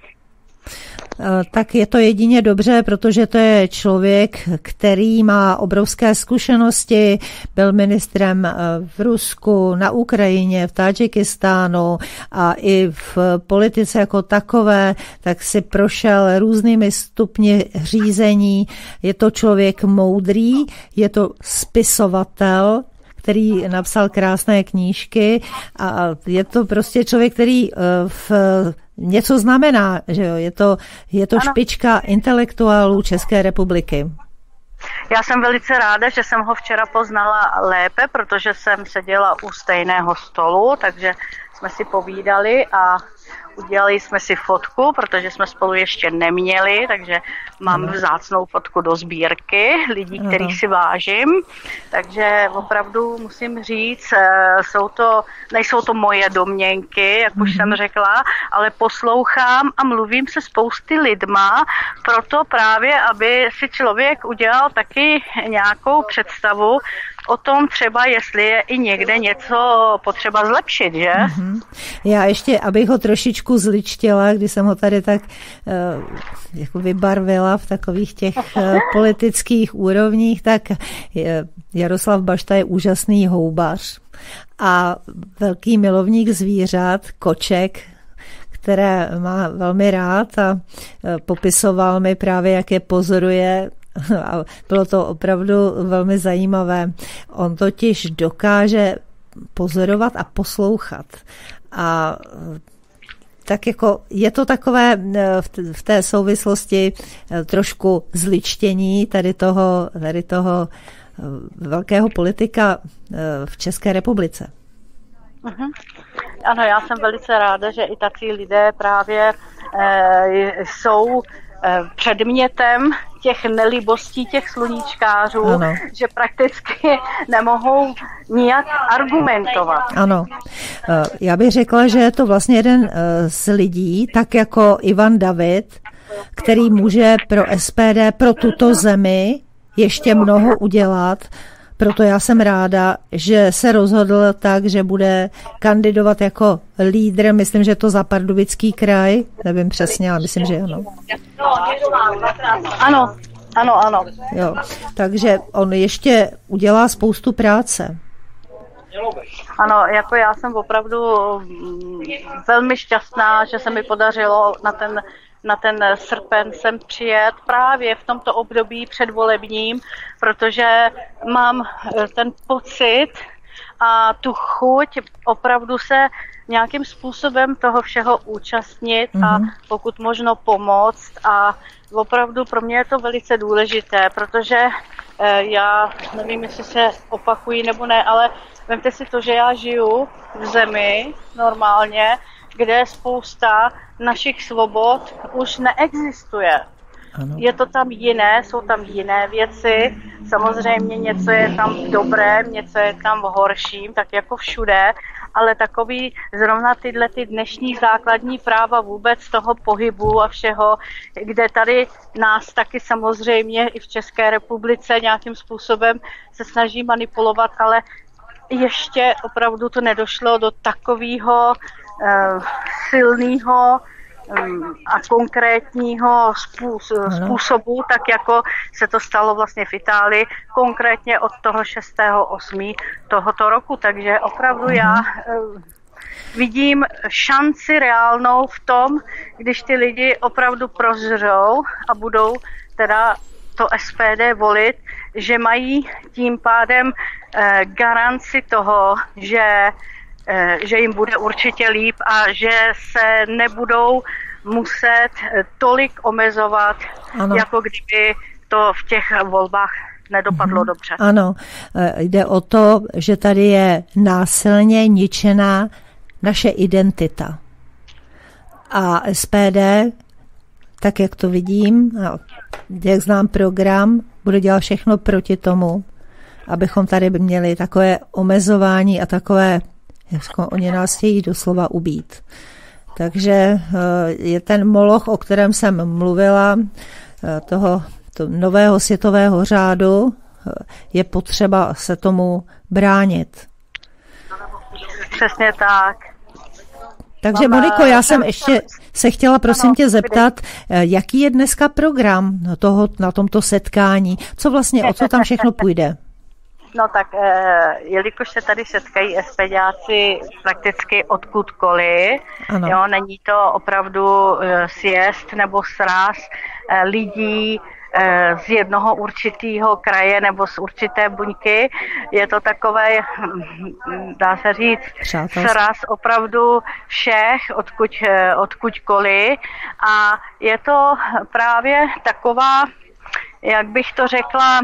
Tak je to jedině dobře, protože to je člověk, který má obrovské zkušenosti, byl ministrem v Rusku, na Ukrajině, v Tadžikistánu a i v politice jako takové, tak si prošel různými stupni řízení. Je to člověk moudrý, je to spisovatel, který napsal krásné knížky a je to prostě člověk, který něco znamená, že jo? Je to špička intelektuálů České republiky. Já jsem velice ráda, že jsem ho včera poznala lépe, protože jsem seděla u stejného stolu, takže jsme si povídali a udělali jsme si fotku, protože jsme spolu ještě neměli, takže mám vzácnou fotku do sbírky lidí, kterých si vážím. Takže opravdu musím říct, nejsou to moje domněnky, jak už jsem řekla, ale poslouchám a mluvím se spousty lidma, proto právě, aby si člověk udělal taky nějakou představu o tom třeba, jestli je i někde něco potřeba zlepšit, že? Já ještě, abych ho trošičku zličtila, když jsem ho tady tak jako vybarvila v takových těch politických úrovních, tak Jaroslav Bašta je úžasný houbař a velký milovník zvířat, koček, které má velmi rád a popisoval mi právě, jak je pozoruje A bylo to opravdu velmi zajímavé. On totiž dokáže pozorovat a poslouchat. A tak jako je to takové v té souvislosti trošku zličtění tady toho velkého politika v České republice. Ano, já jsem velice ráda, že i tací lidé právě jsou předmětem těch nelibostí těch sluníčkářů, ano. Že prakticky nemohou nijak argumentovat. Ano. Já bych řekla, že je to vlastně jeden z lidí, tak jako Ivan David, který může pro SPD, pro tuto zemi ještě mnoho udělat. Proto já jsem ráda, že se rozhodl tak, že bude kandidovat jako lídr, myslím, že to za Pardubický kraj, nevím přesně, ale myslím, že ano. Ano. Jo, takže on ještě udělá spoustu práce. Ano, jako já jsem opravdu velmi šťastná, že se mi podařilo na ten srpen sem přijet právě v tomto období předvolebním, protože mám ten pocit a tu chuť opravdu se nějakým způsobem toho všeho účastnit a pokud možno pomoct a opravdu pro mě je to velice důležité, protože já nevím, jestli se opakují nebo ne, ale vemte si to, že já žiju v zemi normálně, kde spousta našich svobod už neexistuje. Ano. Je to tam jiné, jsou tam jiné věci, samozřejmě něco je tam dobré, něco je tam horším, tak jako všude, ale takový zrovna tyhle ty dnešní základní práva vůbec toho pohybu a všeho, kde tady nás taky samozřejmě i v České republice nějakým způsobem se snaží manipulovat, ale ještě opravdu to nedošlo do takového silného a konkrétního způsobu, tak jako se to stalo vlastně v Itálii, konkrétně od toho 6.8. tohoto roku. Takže opravdu já vidím šanci reálnou v tom, když ty lidi opravdu prozřou a budou teda to SPD volit, že mají tím pádem garanci toho, že jim bude určitě líp a že se nebudou muset tolik omezovat, ano. Jako kdyby to v těch volbách nedopadlo dobře. Ano, jde o to, že tady je násilně ničená naše identita. A SPD, tak jak to vidím, jak znám program, bude dělat všechno proti tomu, abychom tady měli takové omezování a takové, oni nás chtějí doslova ubít. Takže je ten moloch, o kterém jsem mluvila, toho nového světového řádu, je potřeba se tomu bránit. Přesně tak. Takže Moniko, já jsem ještě se chtěla prosím tě zeptat, jaký je dneska program na tomto setkání? Co vlastně, o co tam všechno půjde? No tak, jelikož se tady setkají SPDáci prakticky odkudkoliv, jo, není to opravdu sjezd nebo sraz lidí z jednoho určitého kraje nebo z určité buňky. Je to takové, dá se říct, sraz opravdu všech, odkudkoliv. A je to právě taková, jak bych to řekla,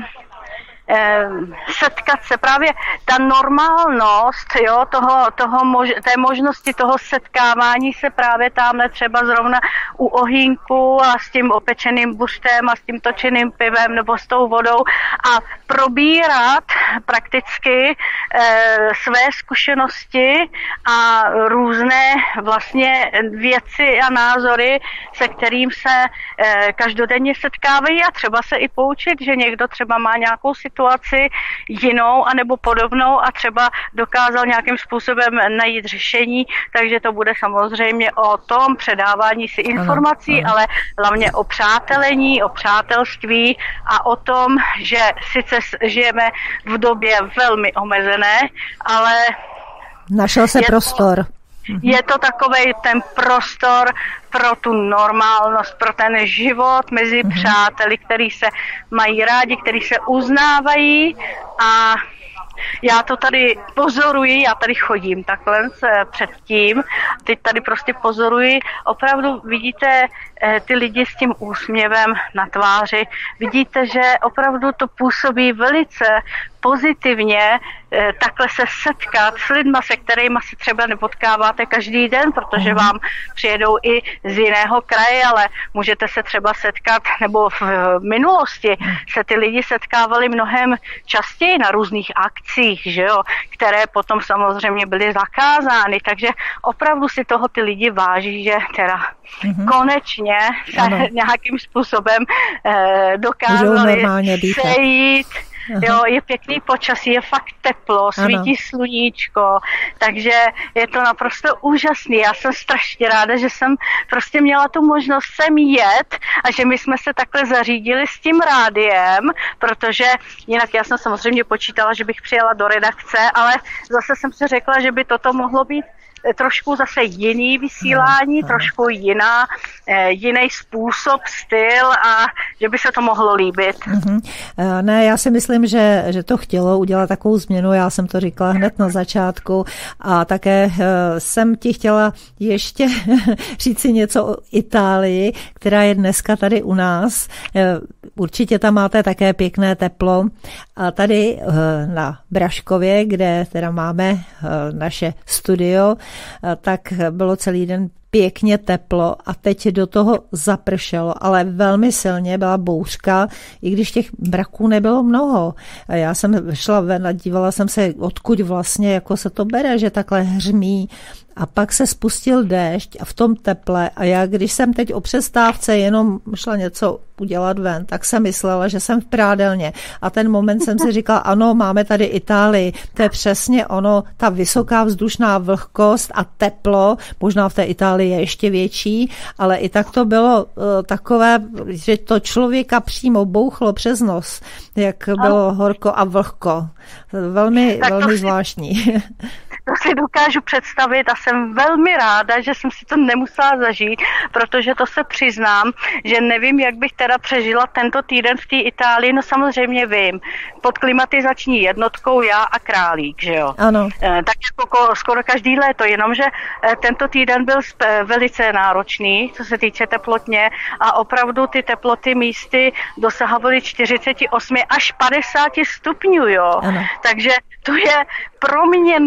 setkat se, právě ta normálnost, jo, té možnosti toho setkávání se právě tamhle třeba zrovna u ohýnku a s tím opečeným buřtem a s tím točeným pivem nebo s tou vodou a probírat prakticky své zkušenosti a různé vlastně věci a názory, se kterým se každodenně setkávají a třeba se i poučit, že někdo třeba má nějakou situaci jinou anebo podobnou a třeba dokázal nějakým způsobem najít řešení, takže to bude samozřejmě o tom předávání si informací, ano. Ale hlavně o přátelení, o přátelství a o tom, že sice žijeme v době velmi omezené, ale našel se prostor. Je to takovej ten prostor pro tu normálnost, pro ten život mezi přáteli, který se mají rádi, který se uznávají a já to tady pozoruji, já tady chodím takhle předtím, teď tady prostě pozoruji, opravdu vidíte ty lidi s tím úsměvem na tváři, vidíte, že opravdu to působí velice pozitivně takhle se setkat s lidma, se kterými se třeba nepotkáváte každý den, protože vám přijedou i z jiného kraje, ale můžete se třeba setkat, nebo v minulosti se ty lidi setkávali mnohem častěji na různých akcích, že jo, které potom samozřejmě byly zakázány, takže opravdu si toho ty lidi váží, že teda konečně se nějakým způsobem dokázali sejít. Jo, je pěkný počasí, je fakt teplo, svítí sluníčko, takže je to naprosto úžasný. Já jsem strašně ráda, že jsem prostě měla tu možnost sem jet a že my jsme se takhle zařídili s tím rádiem, protože jinak já jsem samozřejmě počítala, že bych přijela do redakce, ale zase jsem si řekla, že by toto mohlo být trošku zase jiný vysílání, trošku jiný způsob, styl a že by se to mohlo líbit. Ne, já si myslím, že to chtělo udělat takovou změnu, já jsem to říkala hned na začátku a také jsem ti chtěla ještě říct si něco o Itálii, která je dneska tady u nás. Určitě tam máte také pěkné teplo a tady na Braškově, kde teda máme naše studio, tak bylo celý den pěkně teplo a teď do toho zapršelo, ale velmi silně byla bouřka, i když těch mraků nebylo mnoho. A já jsem šla ven a dívala jsem se, odkud vlastně jako se to bere, že takhle hřmí. A pak se spustil déšť a v tom teple a já, když jsem teď o přestávce jenom šla něco udělat ven, tak jsem myslela, že jsem v prádelně. A ten moment jsem si říkala, ano, máme tady Itálii, to je přesně ono, ta vysoká vzdušná vlhkost a teplo, možná v té Itálii je ještě větší, ale i tak to bylo takové, že to člověka přímo bouchlo přes nos, jak bylo horko a vlhko. Velmi zvláštní. To si dokážu představit a jsem velmi ráda, že jsem si to nemusela zažít, protože to se přiznám, že nevím, jak bych teda přežila tento týden v té Itálii, no samozřejmě vím, pod klimatizační jednotkou já a Králík, že jo. Ano. Tak jako skoro každý léto, jenomže tento týden byl velice náročný, co se týče teplotně a opravdu ty teploty místy dosahovaly 48 až 50 stupňů, jo. Ano. Takže to je pro mě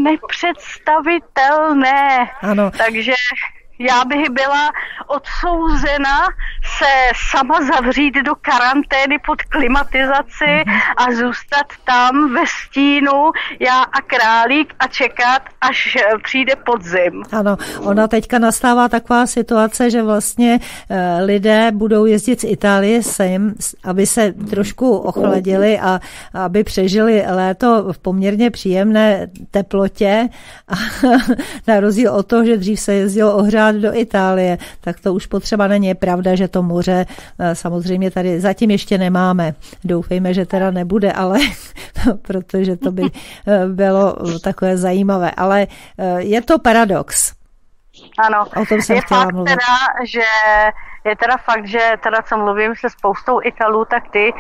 nepředstavitelné. Ano. Takže já bych byla odsouzena se sama zavřít do karantény pod klimatizaci a zůstat tam ve stínu, já a Králík a čekat, až přijde podzim. Ano, ona teďka nastává taková situace, že vlastně lidé budou jezdit z Itálie sem, aby se trošku ochladili a aby přežili léto v poměrně příjemné teplotě a na rozdíl od toho, že dřív se jezdilo ohřát do Itálie, tak to už potřeba není. Je pravda, že to moře samozřejmě tady zatím ještě nemáme. Doufejme, že teda nebude, ale protože to by bylo takové zajímavé. Ale je to paradox. Ano, o tom jsem je chtěla fakt mluvit. teda, že je teda fakt, že teda co mluvím se spoustou Italů, tak ty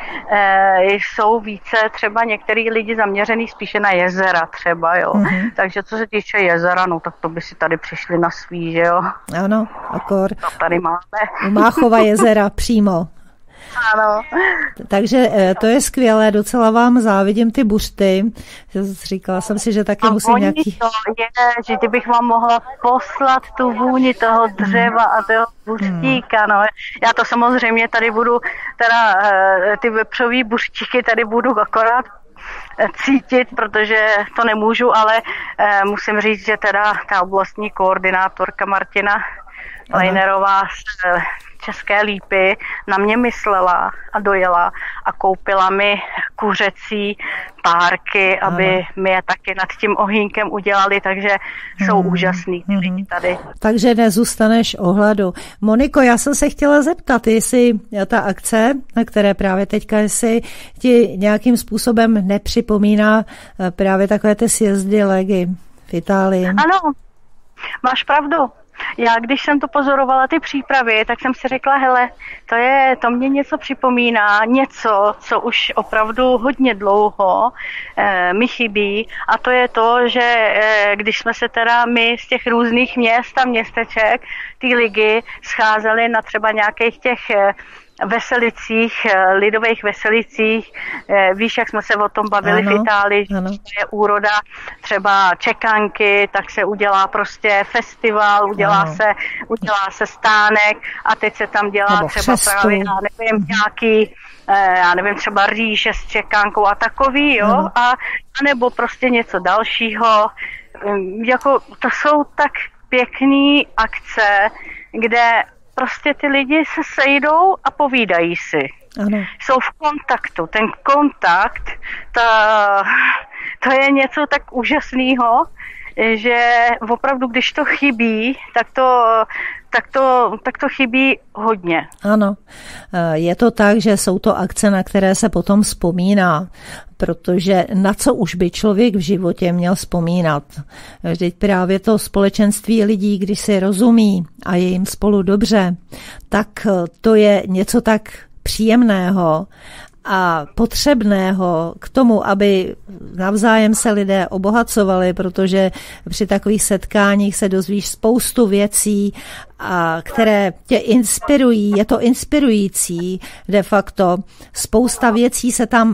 jsou více třeba některý lidi zaměřený spíše na jezera třeba, jo. Takže co se týče jezera, no tak to by si tady přišli na svý, že jo. Ano, akor. To tady máme. U Máchova jezera přímo. Ano. Takže to je skvělé, docela vám závidím ty buřty. Říkala jsem si, že taky musím nějaký... to je, že kdybych vám mohla poslat tu vůni toho dřeva a toho buřtíka, no. Já to samozřejmě tady budu, teda ty vepřový buřtíky tady budu akorát cítit, protože to nemůžu, ale musím říct, že teda ta oblastní koordinátorka Martina Lejnerová z České Lípy na mě myslela a dojela a koupila mi kuřecí párky, aby mi je taky nad tím ohýnkem udělali, takže jsou úžasný ty lidi tady. Takže nezůstaneš ohladu. Moniko, já jsem se chtěla zeptat, jestli ta akce, na které právě teďka jsi, ti nějakým způsobem nepřipomíná právě takové ty sjezdy Legy v Itálii. Ano. Máš pravdu. Já, když jsem to pozorovala, ty přípravy, tak jsem si řekla, hele, to mě něco připomíná, něco, co už opravdu hodně dlouho mi chybí, a to je to, že když jsme se teda my z těch různých měst a městeček, ty ligy scházeli na třeba nějakých těch veselicích, lidových veselicích. Víš, jak jsme se o tom bavili v Itálii, že je úroda třeba čekanky, tak se udělá prostě festival, udělá se stánek a teď se tam dělá třeba právě, já nevím, třeba rýže s čekankou a takový, jo, a nebo prostě něco dalšího. Jako, to jsou tak pěkný akce, kde prostě ty lidi se sejdou a povídají si. Ano. Jsou v kontaktu. Ten kontakt, to je něco tak úžasného, že opravdu, když to chybí, tak to chybí hodně. Ano, je to tak, že jsou to akce, na které se potom vzpomíná, protože na co už by člověk v životě měl vzpomínat. Vždyť právě to společenství lidí, když si rozumí a je jim spolu dobře, tak to je něco tak příjemného a potřebného k tomu, aby navzájem se lidé obohacovali, protože při takových setkáních se dozvíš spoustu věcí, které tě inspirují. Je to inspirující de facto. Spousta věcí se tam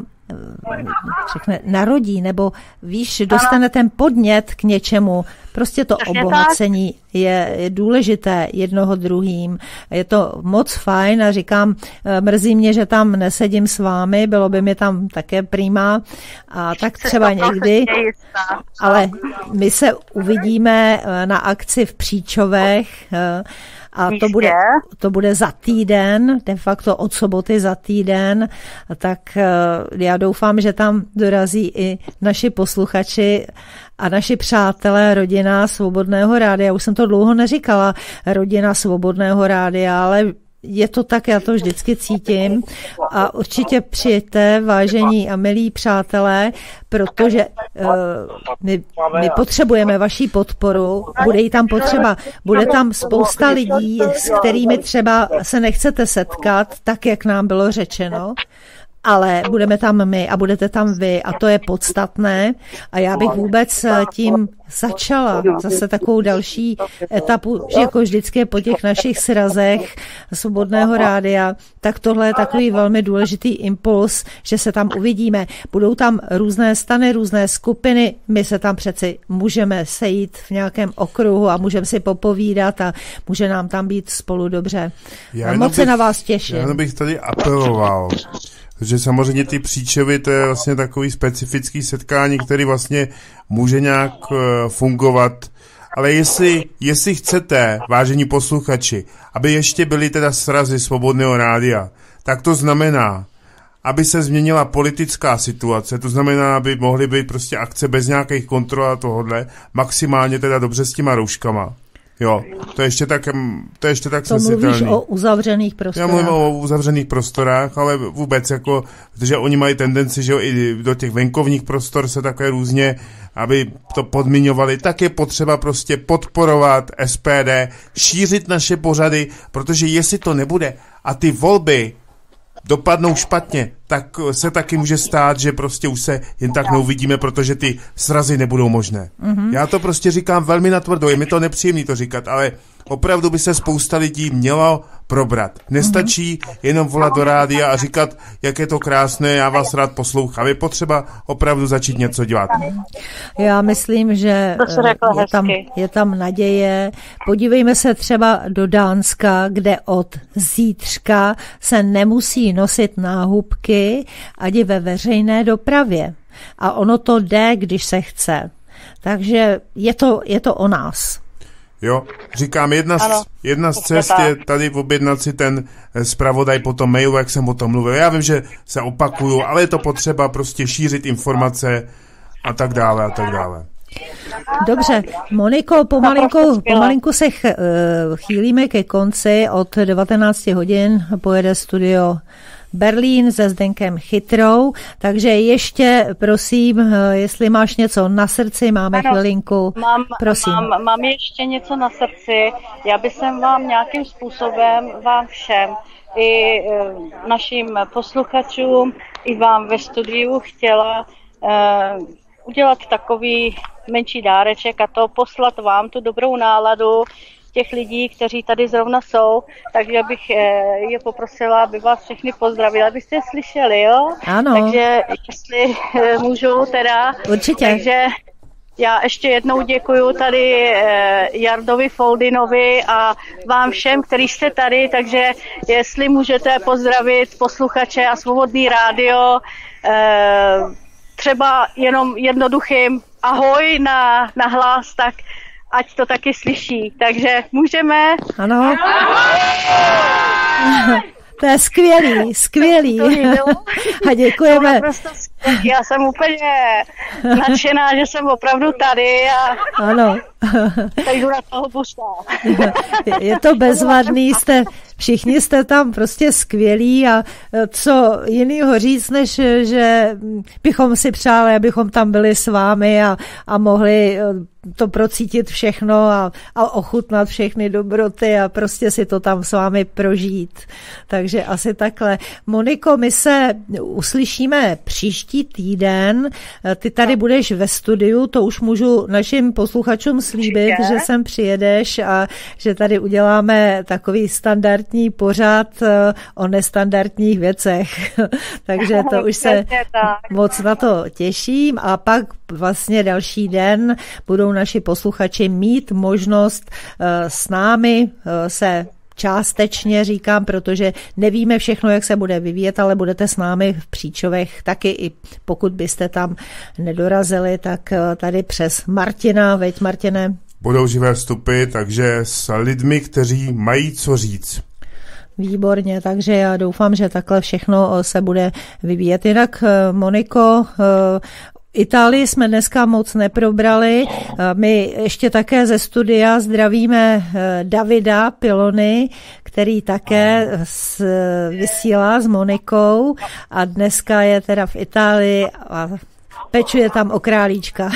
narodí, nebo víš, dostane ten podnět k něčemu. Prostě to obohacení je důležité jednoho druhým. Je to moc fajn a říkám, mrzí mě, že tam nesedím s vámi, bylo by mi tam také prima a tak třeba někdy, ale my se uvidíme na akci v Příčovech a to bude za týden, de facto od soboty za týden, tak já doufám, že tam dorazí i naši posluchači a naši přátelé, rodina Svobodného rádia. Už jsem to dlouho neříkala, rodina Svobodného rádia, ale je to tak, já to vždycky cítím a určitě přijďte, vážení a milí přátelé, protože my potřebujeme vaši podporu, bude jí tam potřeba, bude tam spousta lidí, s kterými třeba se nechcete setkat, tak, jak nám bylo řečeno, ale budeme tam my a budete tam vy a to je podstatné a já bych vůbec tím začala zase takovou další etapu, že jako vždycky po těch našich srazech Svobodného rádia, tak tohle je takový velmi důležitý impuls, že se tam uvidíme. Budou tam různé stany, různé skupiny, my se tam přeci můžeme sejít v nějakém okruhu a můžeme si popovídat a může nám tam být spolu dobře. Moc se na vás těším. Já bych tady apeloval, že samozřejmě ty Příčovy, to je vlastně takový specifický setkání, který vlastně může nějak fungovat. Ale jestli chcete, vážení posluchači, aby ještě byly teda srazy Svobodného rádia, tak to znamená, aby se změnila politická situace, to znamená, aby mohly být prostě akce bez nějakých kontrol a tohodle, maximálně teda dobře s těma rouškama. Jo, to je ještě tak snesitelný. To mluvíš o uzavřených prostorách. Já mluvím o uzavřených prostorách, ale vůbec jako, protože oni mají tendenci, že i do těch venkovních prostor se také různě, aby to podmiňovali, tak je potřeba prostě podporovat SPD, šířit naše pořady, protože jestli to nebude a ty volby dopadnou špatně, tak se taky může stát, že prostě už se jen tak neuvidíme, protože ty srazy nebudou možné. Mm-hmm. Já to prostě říkám velmi natvrdo, je mi to nepříjemný to říkat, ale opravdu by se spousta lidí mělo probrat. Nestačí jenom volat do rádia a říkat, jak je to krásné, já vás rád poslouchám. Je potřeba opravdu začít něco dělat. Já myslím, že je tam naděje. Podívejme se třeba do Dánska, kde od zítřka se nemusí nosit náhubky ani ve veřejné dopravě. A ono to jde, když se chce. Takže je to o nás. Jo, říkám, jedna z cest je tady objednat si ten zpravodaj po tom mailu, jak jsem o tom mluvil. Já vím, že se opakuju, ale je to potřeba prostě šířit informace a tak dále a tak dále. Dobře, Moniko, pomalinku se chýlíme ke konci. Od 19 hodin pojede studio Berlín se Zdenkem Chytrou, takže ještě prosím, jestli máš něco na srdci, máme chvilinku, prosím. Mám ještě něco na srdci, já bych vám nějakým způsobem, vám všem, i našim posluchačům, i vám ve studiu chtěla udělat takový menší dáreček a to poslat vám tu dobrou náladu těch lidí, kteří tady zrovna jsou, takže bych je poprosila, aby vás všechny pozdravila, abyste je slyšeli, jo? Ano. Takže jestli můžu teda. Určitě. Takže já ještě jednou děkuju tady Jardovi Foldinovi a vám všem, kteří jste tady, takže jestli můžete pozdravit posluchače a Svobodný rádio, třeba jenom jednoduchým ahoj na hlas, tak ať to taky slyší. Takže můžeme? Ano. To je skvělý. A děkujeme. Já jsem úplně nadšená, že jsem opravdu tady a ano. tady jdu na toho busta. Je to bezvadný, všichni jste tam prostě skvělí a co jinýho říct, než že bychom si přáli, abychom tam byli s vámi a mohli to procítit všechno a ochutnat všechny dobroty a prostě si to tam s vámi prožít. Takže asi takhle. Moniko, my se uslyšíme příští týden. Ty tady budeš ve studiu, to už můžu našim posluchačům slíbit, že sem přijedeš a že tady uděláme takový standardní pořad o nestandardních věcech. Takže to už se moc na to těším a pak vlastně další den budou naši posluchači mít možnost s námi se částečně říkám, protože nevíme všechno, jak se bude vyvíjet, ale budete s námi v Příčovech taky, i pokud byste tam nedorazili, tak tady přes Martina, veď Martine? Budou živé vstupy, takže s lidmi, kteří mají co říct. Výborně, takže já doufám, že takhle všechno se bude vyvíjet. Jinak, Moniko, Itálii jsme dneska moc neprobrali. My ještě také ze studia zdravíme Davida Pilony, který také vysílá s Monikou a dneska je teda v Itálii a pečuje tam o králíčka.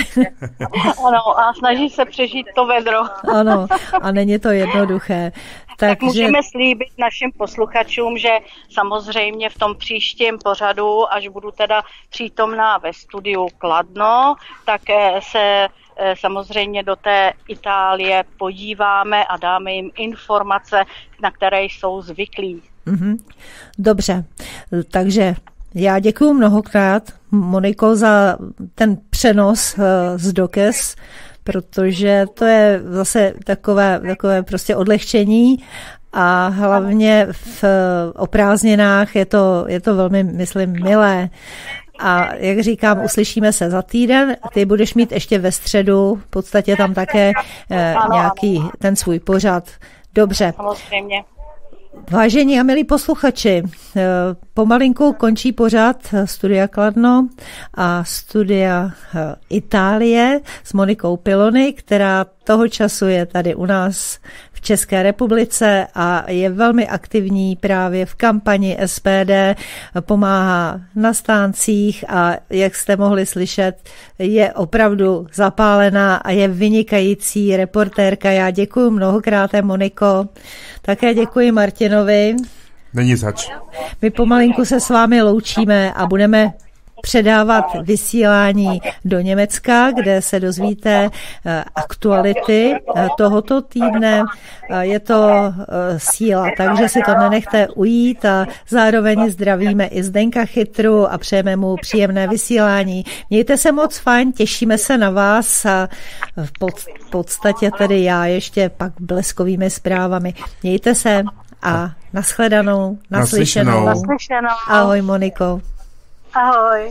Ano, a snaží se přežít to vedro. Ano, a není to jednoduché. Tak můžeme slíbit našim posluchačům, že samozřejmě v tom příštím pořadu, až budu teda přítomná ve studiu Kladno, tak se samozřejmě do té Itálie podíváme a dáme jim informace, na které jsou zvyklí. Dobře, takže já děkuju mnohokrát, Moniko, za ten přenos z Dokes, protože to je zase takové prostě odlehčení a hlavně o prázdninách je to velmi, myslím, milé. A jak říkám, uslyšíme se za týden. Ty budeš mít ještě ve středu v podstatě tam také nějaký ten svůj pořad. Dobře. Samozřejmě. Vážení a milí posluchači, pomalinku končí pořad Studia Kladno a Studia Itálie s Monikou Pilony, která toho času je tady u nás v České republice a je velmi aktivní právě v kampani SPD, pomáhá na stáncích a jak jste mohli slyšet, je opravdu zapálená a je vynikající reportérka. Já děkuji mnohokrát, Moniko. Také děkuji Martinovi. Není zač. My pomalinku se s vámi loučíme a budeme předávat vysílání do Německa, kde se dozvíte aktuality tohoto týdne. Je to síla, takže si to nenechte ujít a zároveň zdravíme i Zdenka Chytru a přejeme mu příjemné vysílání. Mějte se moc fajn, těšíme se na vás a v podstatě tedy já ještě pak bleskovými zprávami. Mějte se a nashledanou, naslyšenou. Naslyšenou. Ahoj, Moniko. Ahoj.